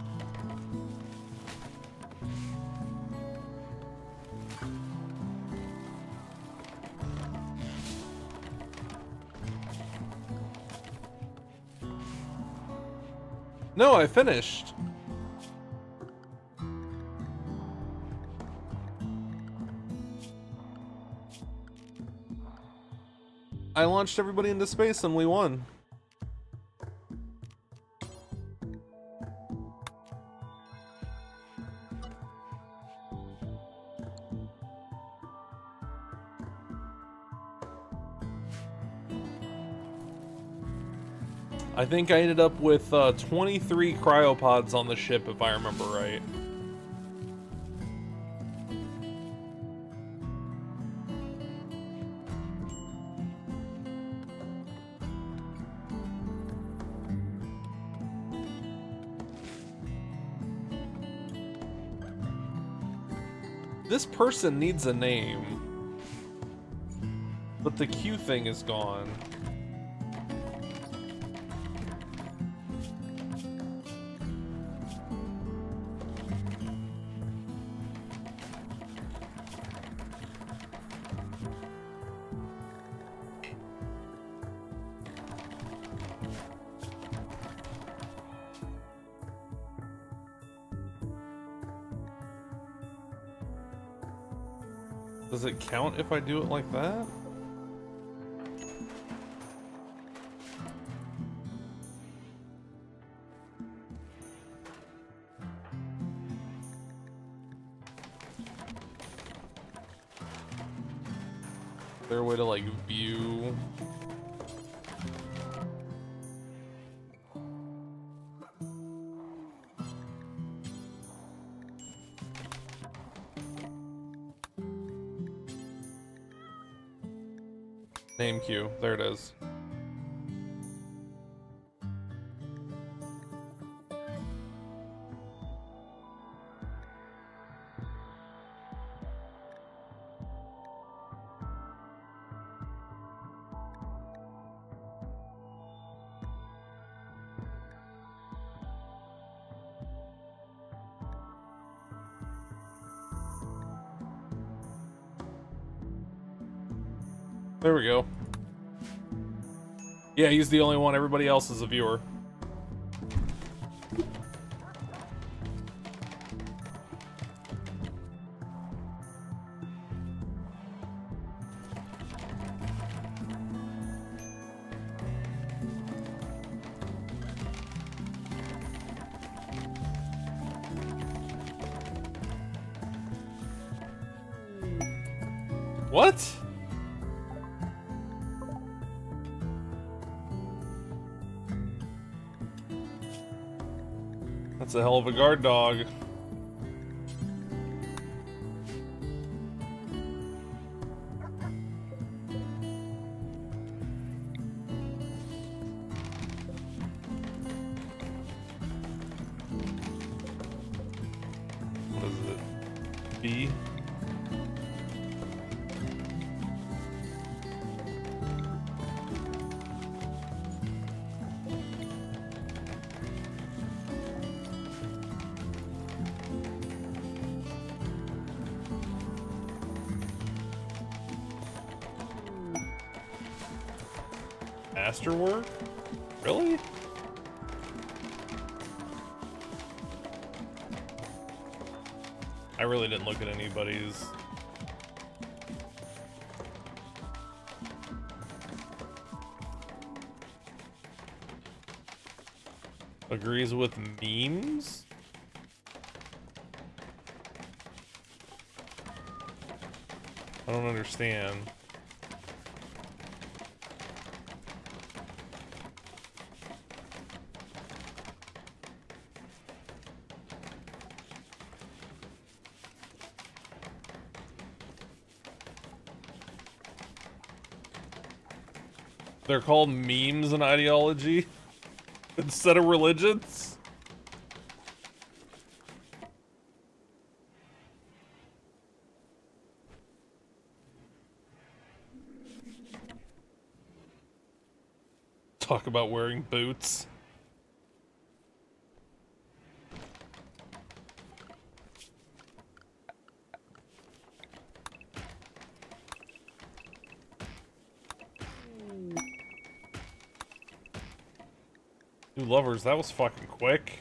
A: No, I finished. I launched everybody into space and we won. I think I ended up with uh, twenty-three cryopods on the ship, if I remember right. This person needs a name, but the Q thing is gone. Does it count if I do it like that? there a way to like view? Name queue. There it is. There we go. Yeah, he's the only one. Everybody else is a viewer. What? That's a hell of a guard dog. What is it? B? Masterwork? Really? I really didn't look at anybody's. Agrees with memes? I don't understand. They're called memes and ideology instead of religions? Talk about wearing boots. New lovers, that was fucking quick.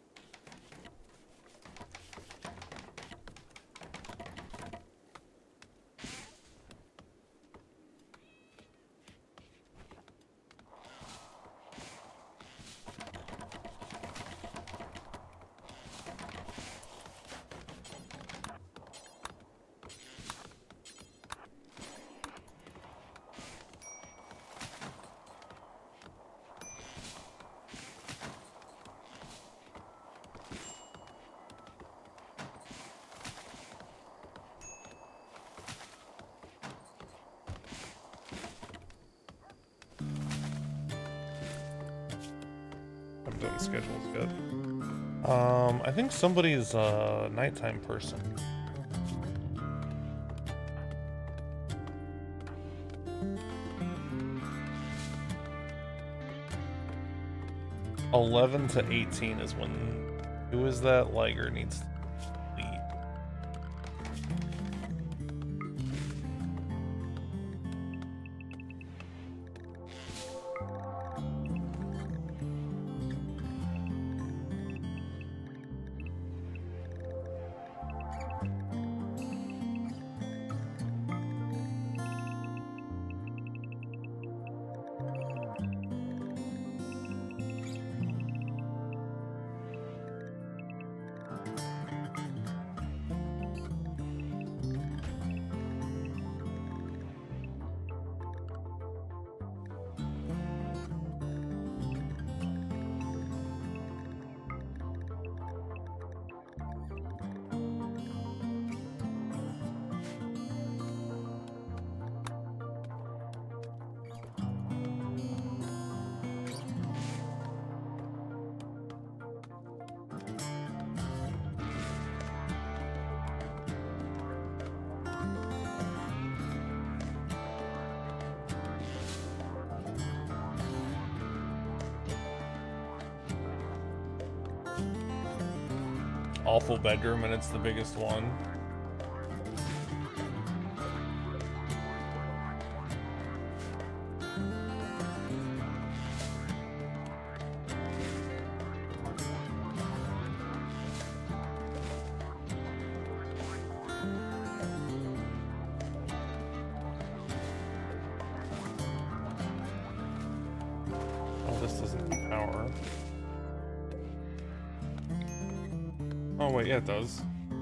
A: Schedule's good. Um, I think somebody's a nighttime person. Eleven to eighteen is when. Who is that? Liger needs to leave. awful bedroom and it's the biggest one. Oh, this doesn't need power. Oh wait, yeah it does.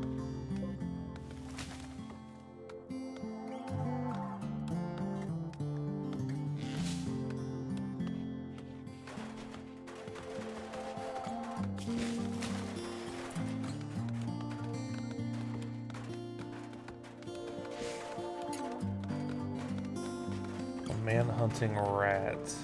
A: A man hunting rats.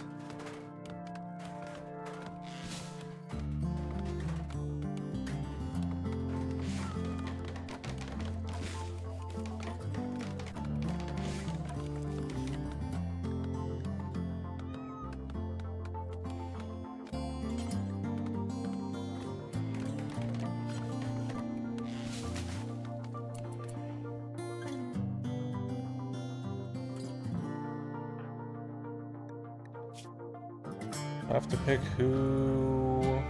A: I have to pick who.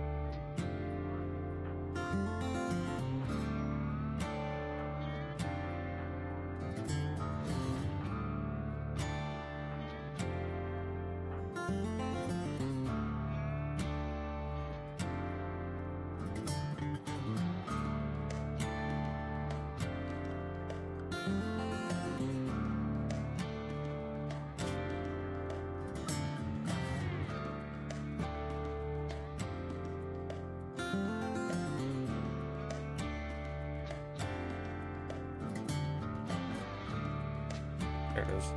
A: There it is.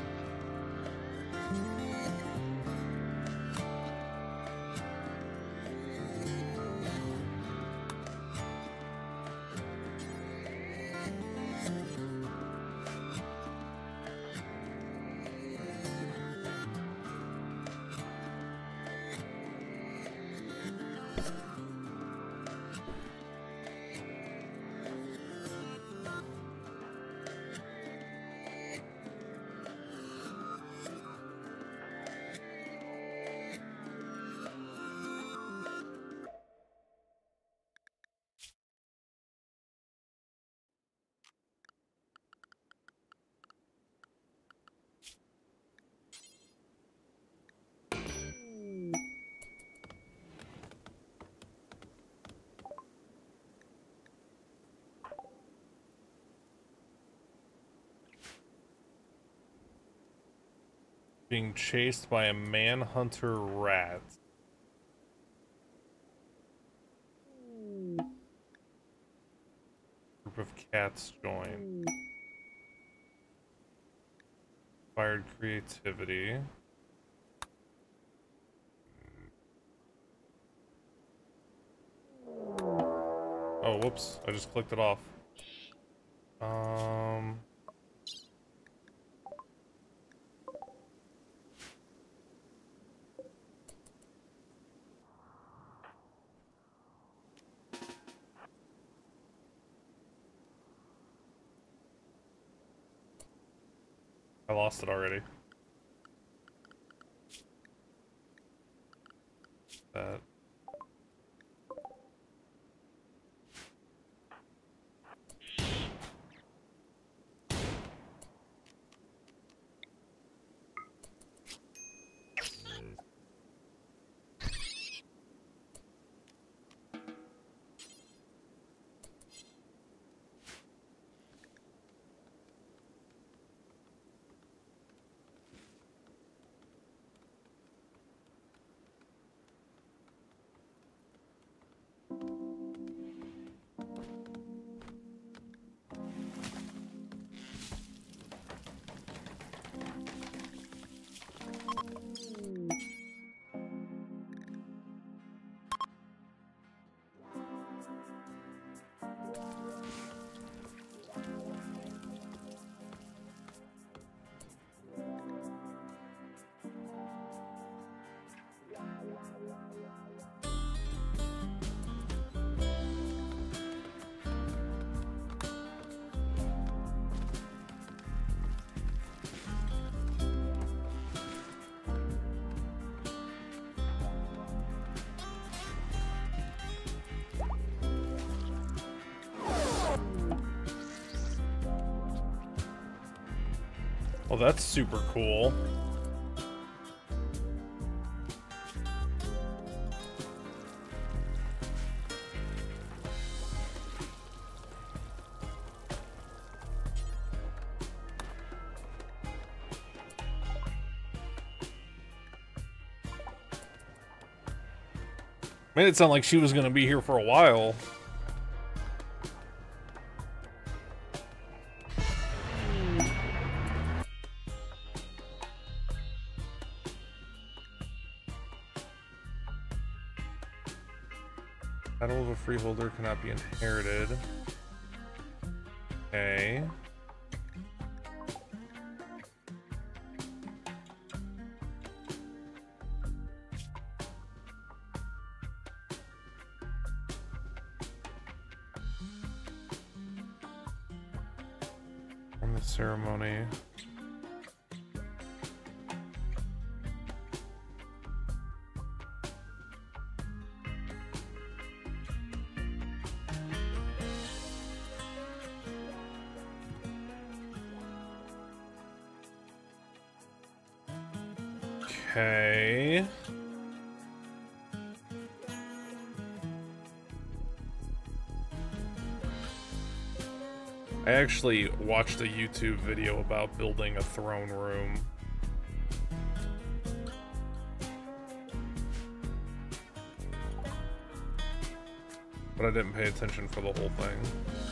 A: Being chased by a manhunter rat. Group of cats join. Fired creativity. Oh, whoops. I just clicked it off. Um... I lost it already. That. Oh, that's super cool. Made it sound like she was gonna be here for a while. Title of a freeholder cannot be inherited. Okay. From the ceremony. Okay. I actually watched a YouTube video about building a throne room. But I didn't pay attention for the whole thing.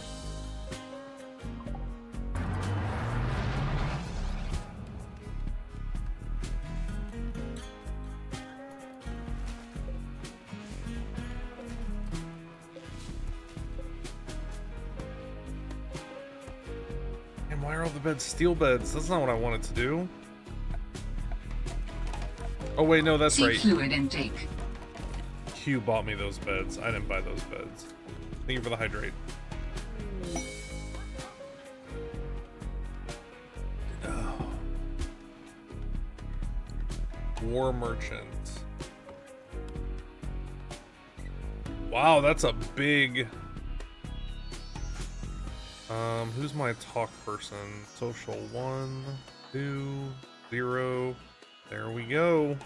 A: Why are all the beds steel beds? That's not what I wanted to do. Oh wait, no, that's right.
C: Fluid intake.
A: Q bought me those beds. I didn't buy those beds. Thank you for the hydrate. Oh. War merchant. Wow, that's a big... Um, who's my talk person? Social one, two, zero. There we go.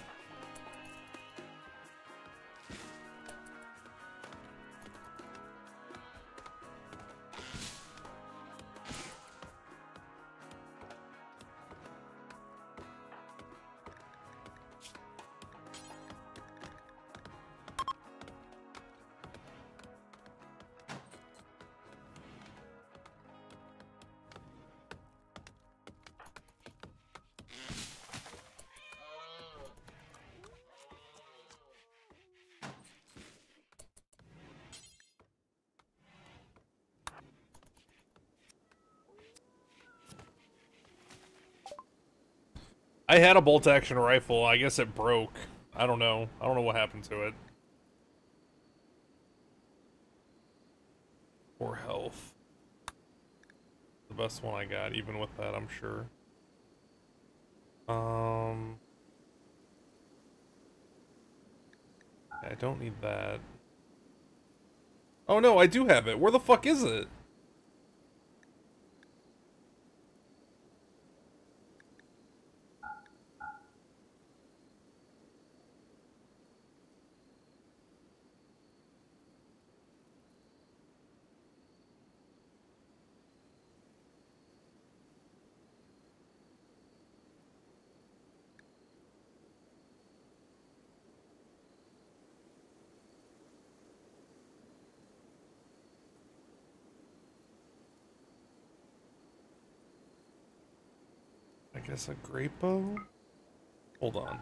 A: I had a bolt-action rifle. I guess it broke. I don't know. I don't know what happened to it. Poor health. The best one I got, even with that, I'm sure. Um... I don't need that. Oh no, I do have it. Where the fuck is it? I guess a great bow? Hold on.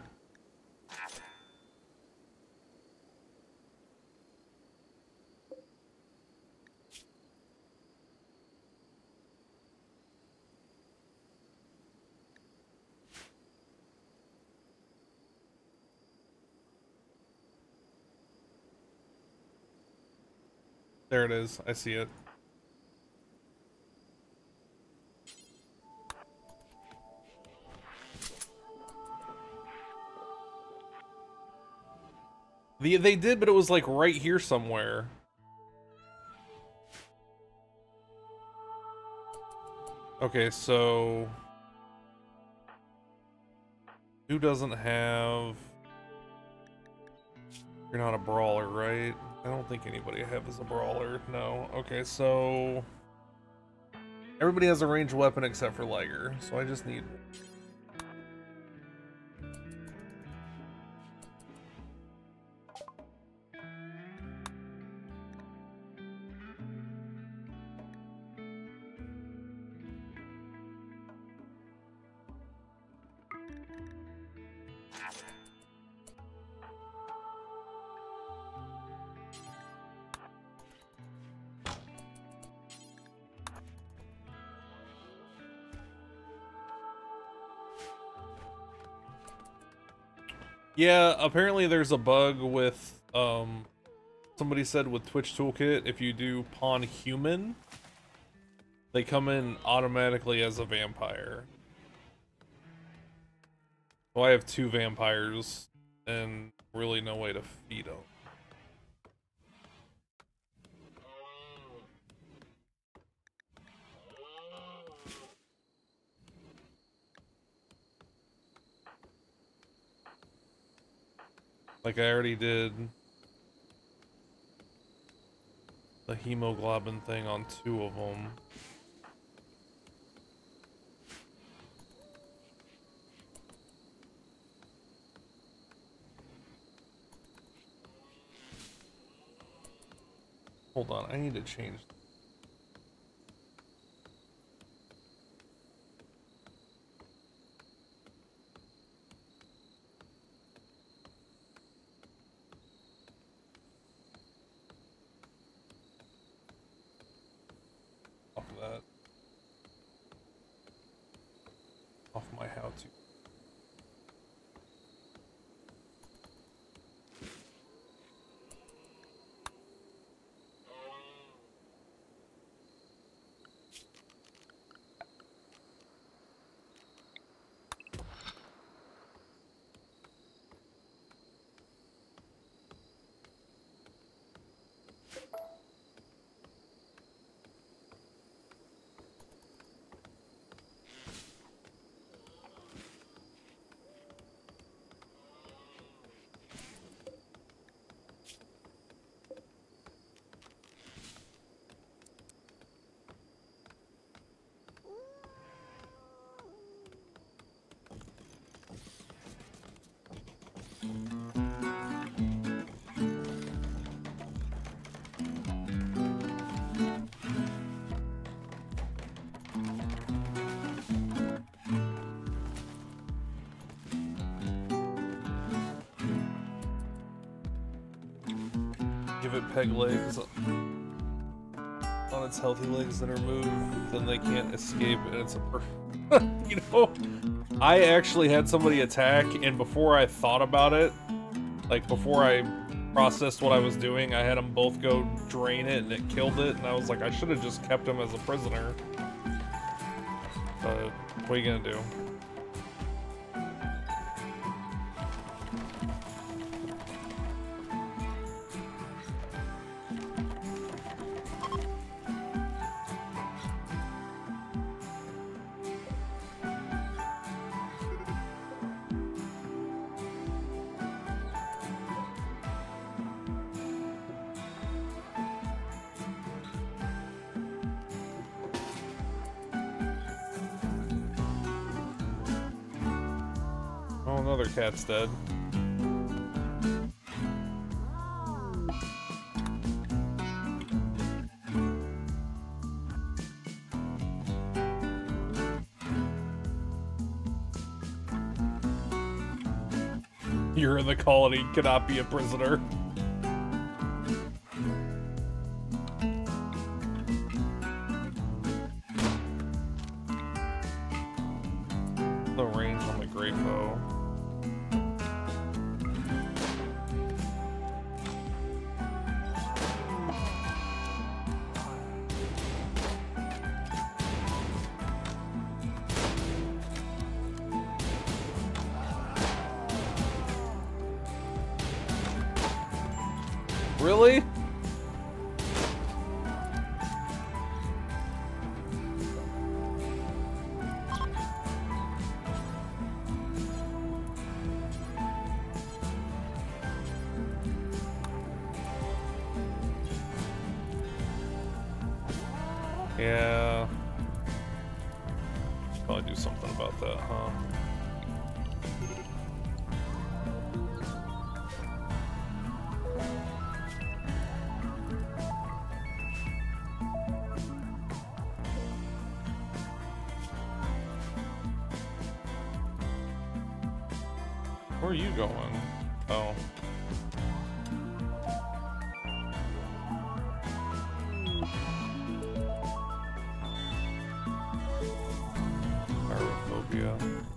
A: There it is. I see it. The, they did, but it was like right here somewhere. Okay, so... Who doesn't have... You're not a brawler, right? I don't think anybody I have is a brawler. No. Okay, so... Everybody has a ranged weapon except for Liger, so I just need... Yeah, apparently there's a bug with, um, somebody said with Twitch Toolkit, if you do pawn human, they come in automatically as a vampire. So I have two vampires, and really no way to feed them. Like I already did the hemoglobin thing on two of them. Hold on, I need to change. Off of that. Off my how-to. Give it peg legs on its healthy legs that are moved, then they can't escape, and it's a per you know, I actually had somebody attack, and before I thought about it, like before I processed what I was doing, I had them both go drain it, and it killed it, and I was like, I should have just kept him as a prisoner. But what are you gonna do? Oh, another cat's dead. You're in the colony, cannot be a prisoner. The range on the Great Bow. Really? Yeah. Probably do something about that, huh? Where are you going? Oh. Aerophobia.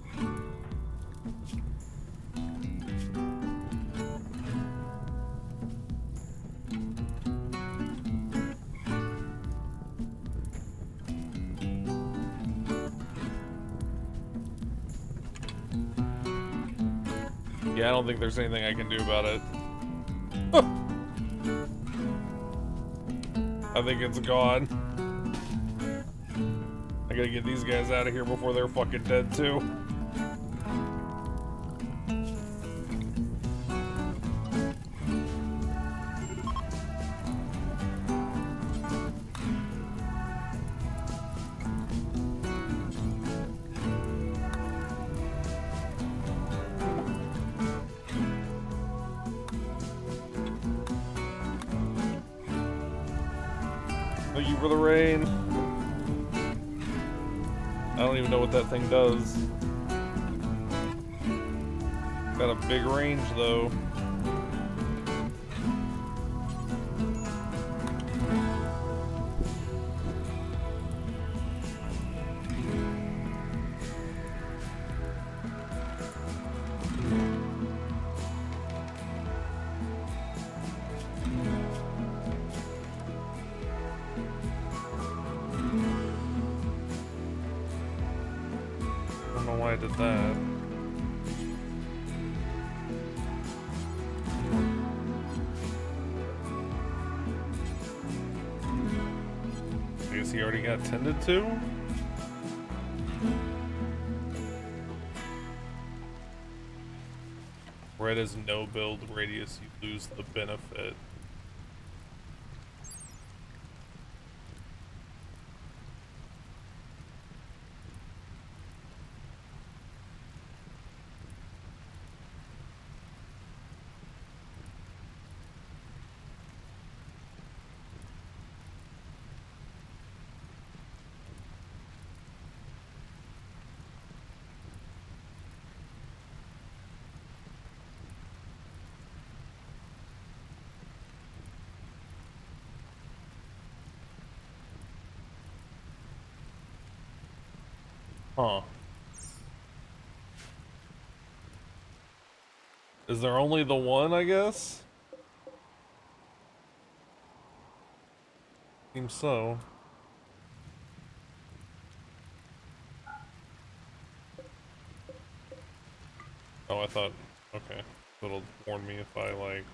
A: Yeah, I don't think there's anything I can do about it. I think it's gone. I gotta get these guys out of here before they're fucking dead too. Thank you for the rain. I don't even know what that thing does. Got a big range though. I did that. I guess he already got tended to? Red is no build radius, you lose the benefit. Huh. Is there only the one, I guess? Seems so. Oh, I thought, okay. It'll warn me if I, like...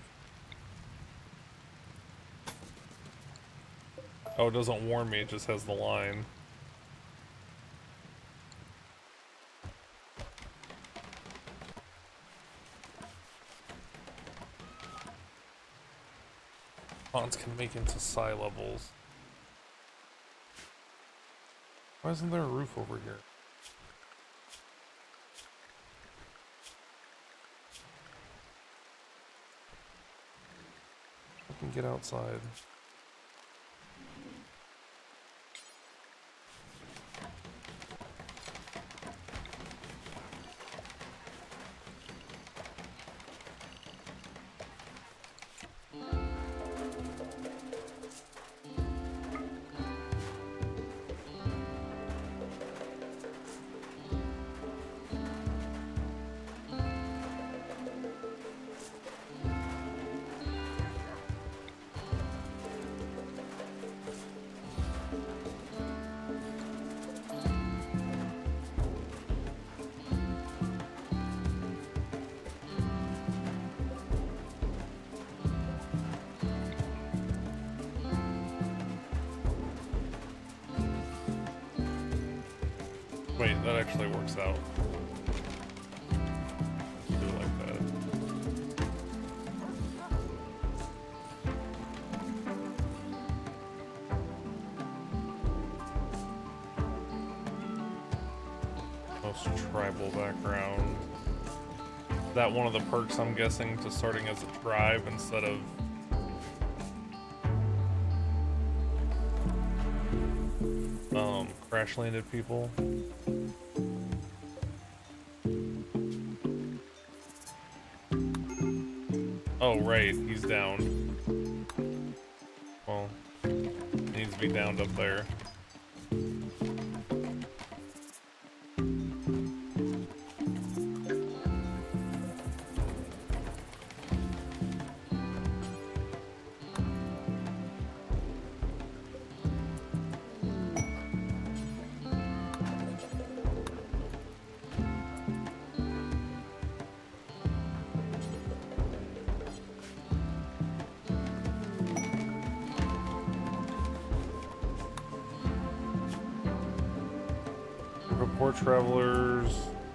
A: Oh, it doesn't warn me, it just has the line. Pawns can make into psi levels. Why isn't there a roof over here? I can get outside. Wait, that actually works out. I really like that. tribal background. That one of the perks, I'm guessing, to starting as a tribe instead of um, crash landed people. Oh, right, he's down. Well, he needs to be downed up there. Report travelers.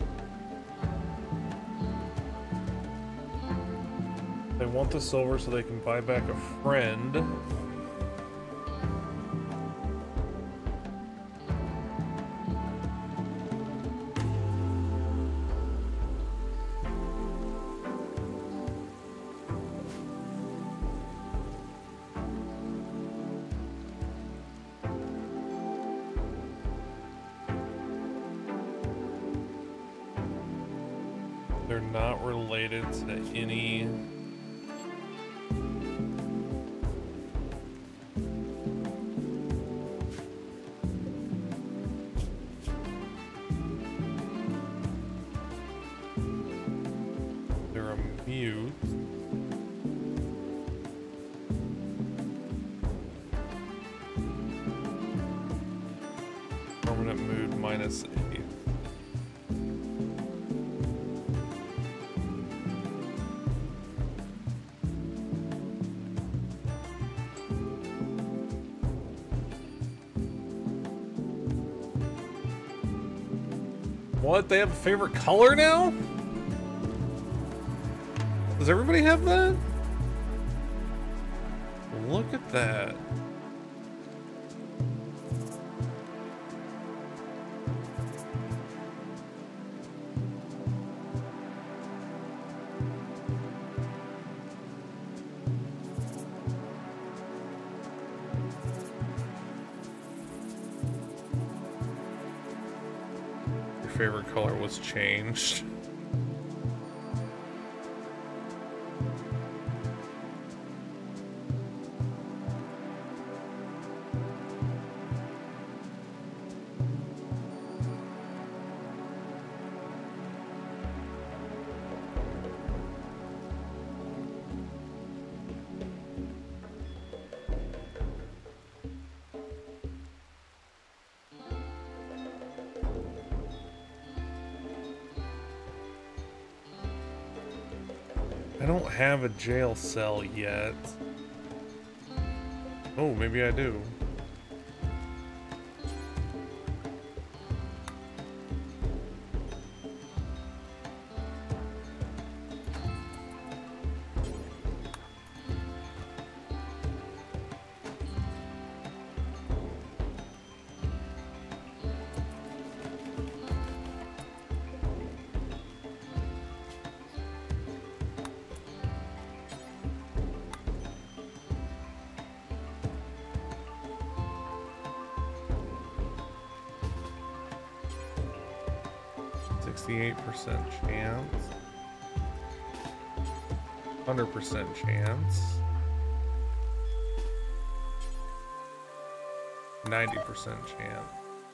A: They want the silver so they can buy back a friend. They're not related to any... They're a mute. Permanent mood minus eight. What? They have a favorite color now? Does everybody have that? Look at that. Favorite color was changed. I don't have a jail cell yet. Oh, maybe I do. sixty-eight percent chance. one hundred percent chance. ninety percent chance.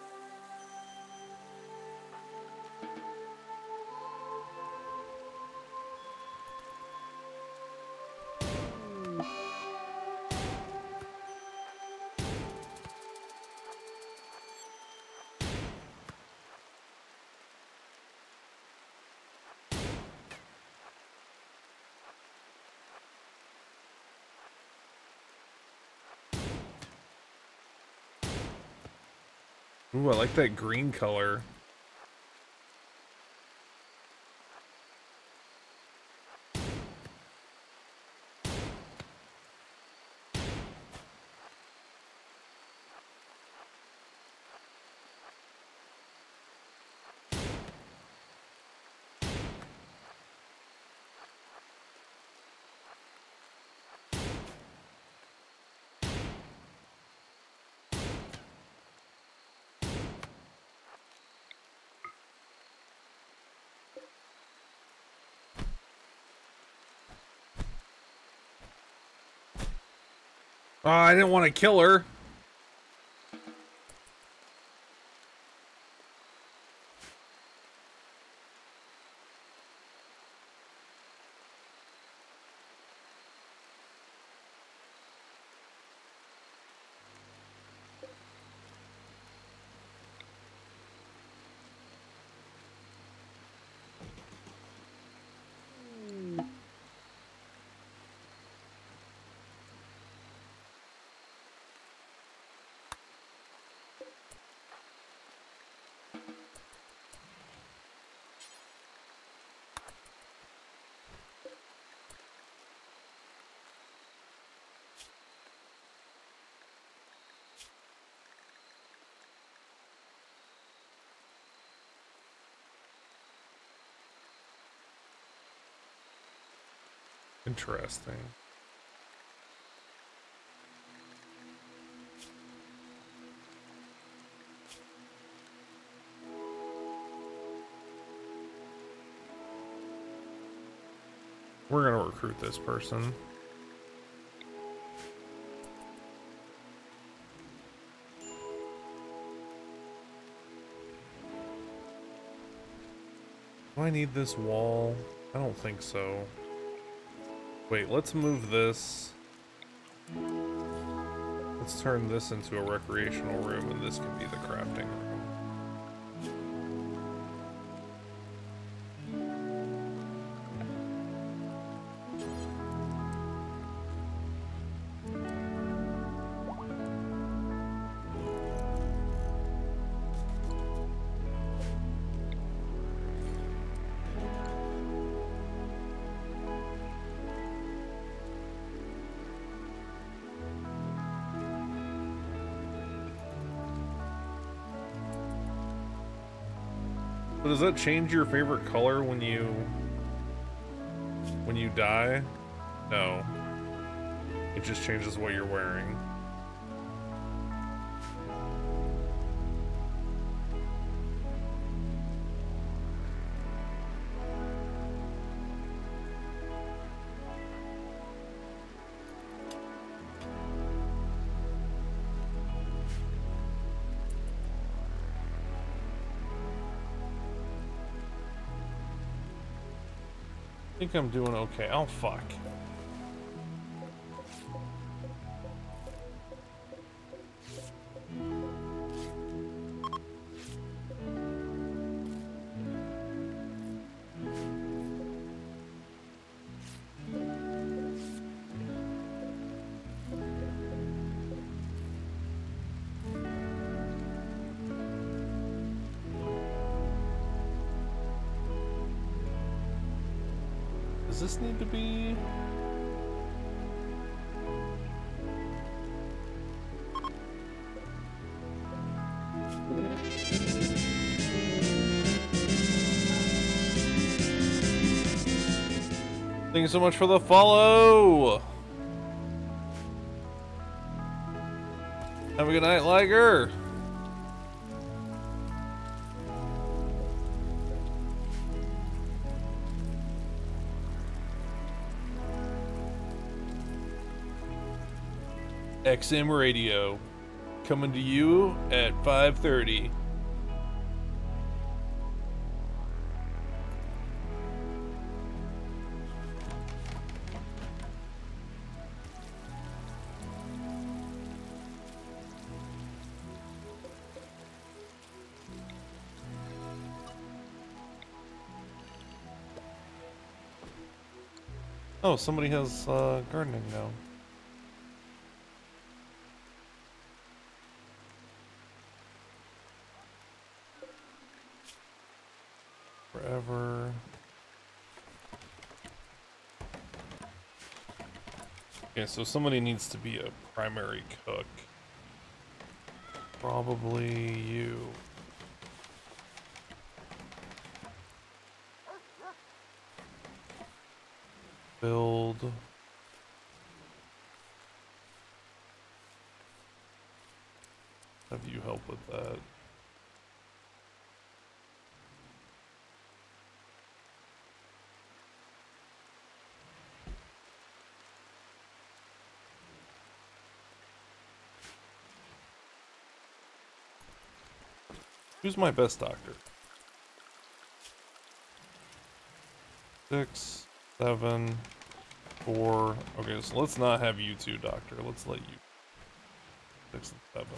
A: Ooh, I like that green color. Oh, I didn't want to kill her. Interesting. We're gonna recruit this person. Do I need this wall? I don't think so. Wait, let's move this. Let's turn this into a recreational room, and this can be the crafting room. So does that change your favorite color when you when you die? No. It just changes what you're wearing. I think I'm doing okay. Oh, fuck. Does this need to be... Thank you so much for the follow! Have a good night, Liger! X M Radio, coming to you at five thirty. Oh, somebody has uh, gardening now. Forever. Okay, so somebody needs to be a primary cook. Probably you. Build. Have you help with that? Who's my best doctor? Six, seven, four. Okay, so let's not have you two, doctor. Let's let you. Six and seven.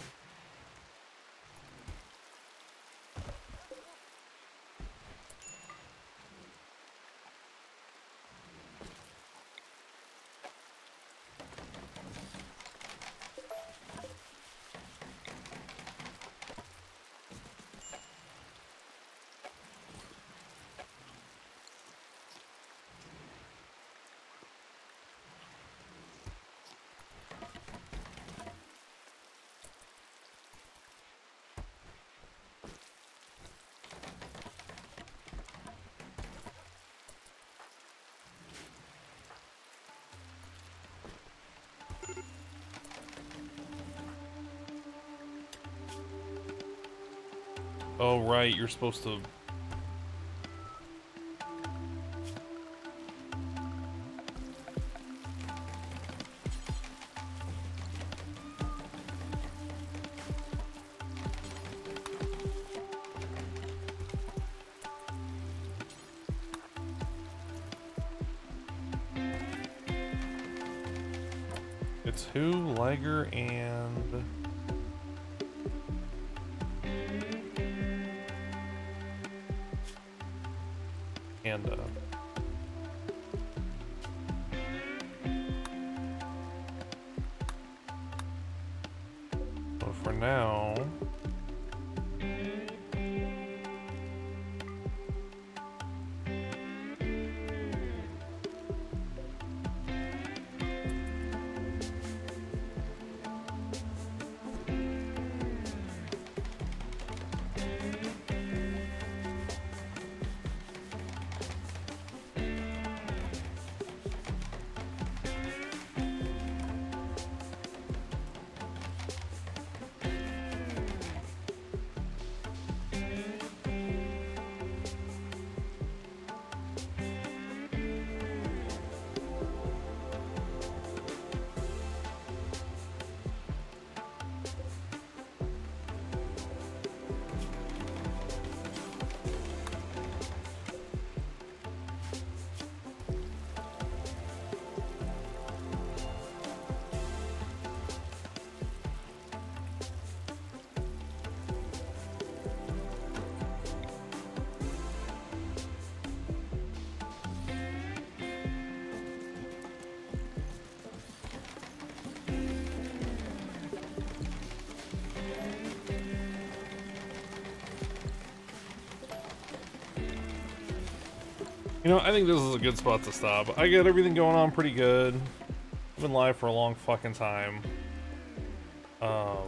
A: Oh, right, you're supposed to... It's who? Liger and... And, uh... so for now... You know, I think this is a good spot to stop. I got everything going on pretty good. I've been live for a long fucking time. Um,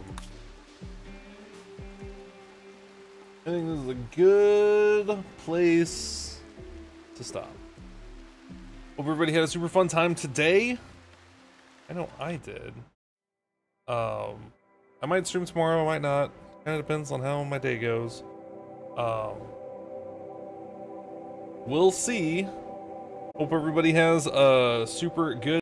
A: I think this is a good place to stop. Hope everybody had a super fun time today. I know I did. Um, I might stream tomorrow, I might not. Kind of depends on how my day goes. Um, we'll see. Hope everybody has a super good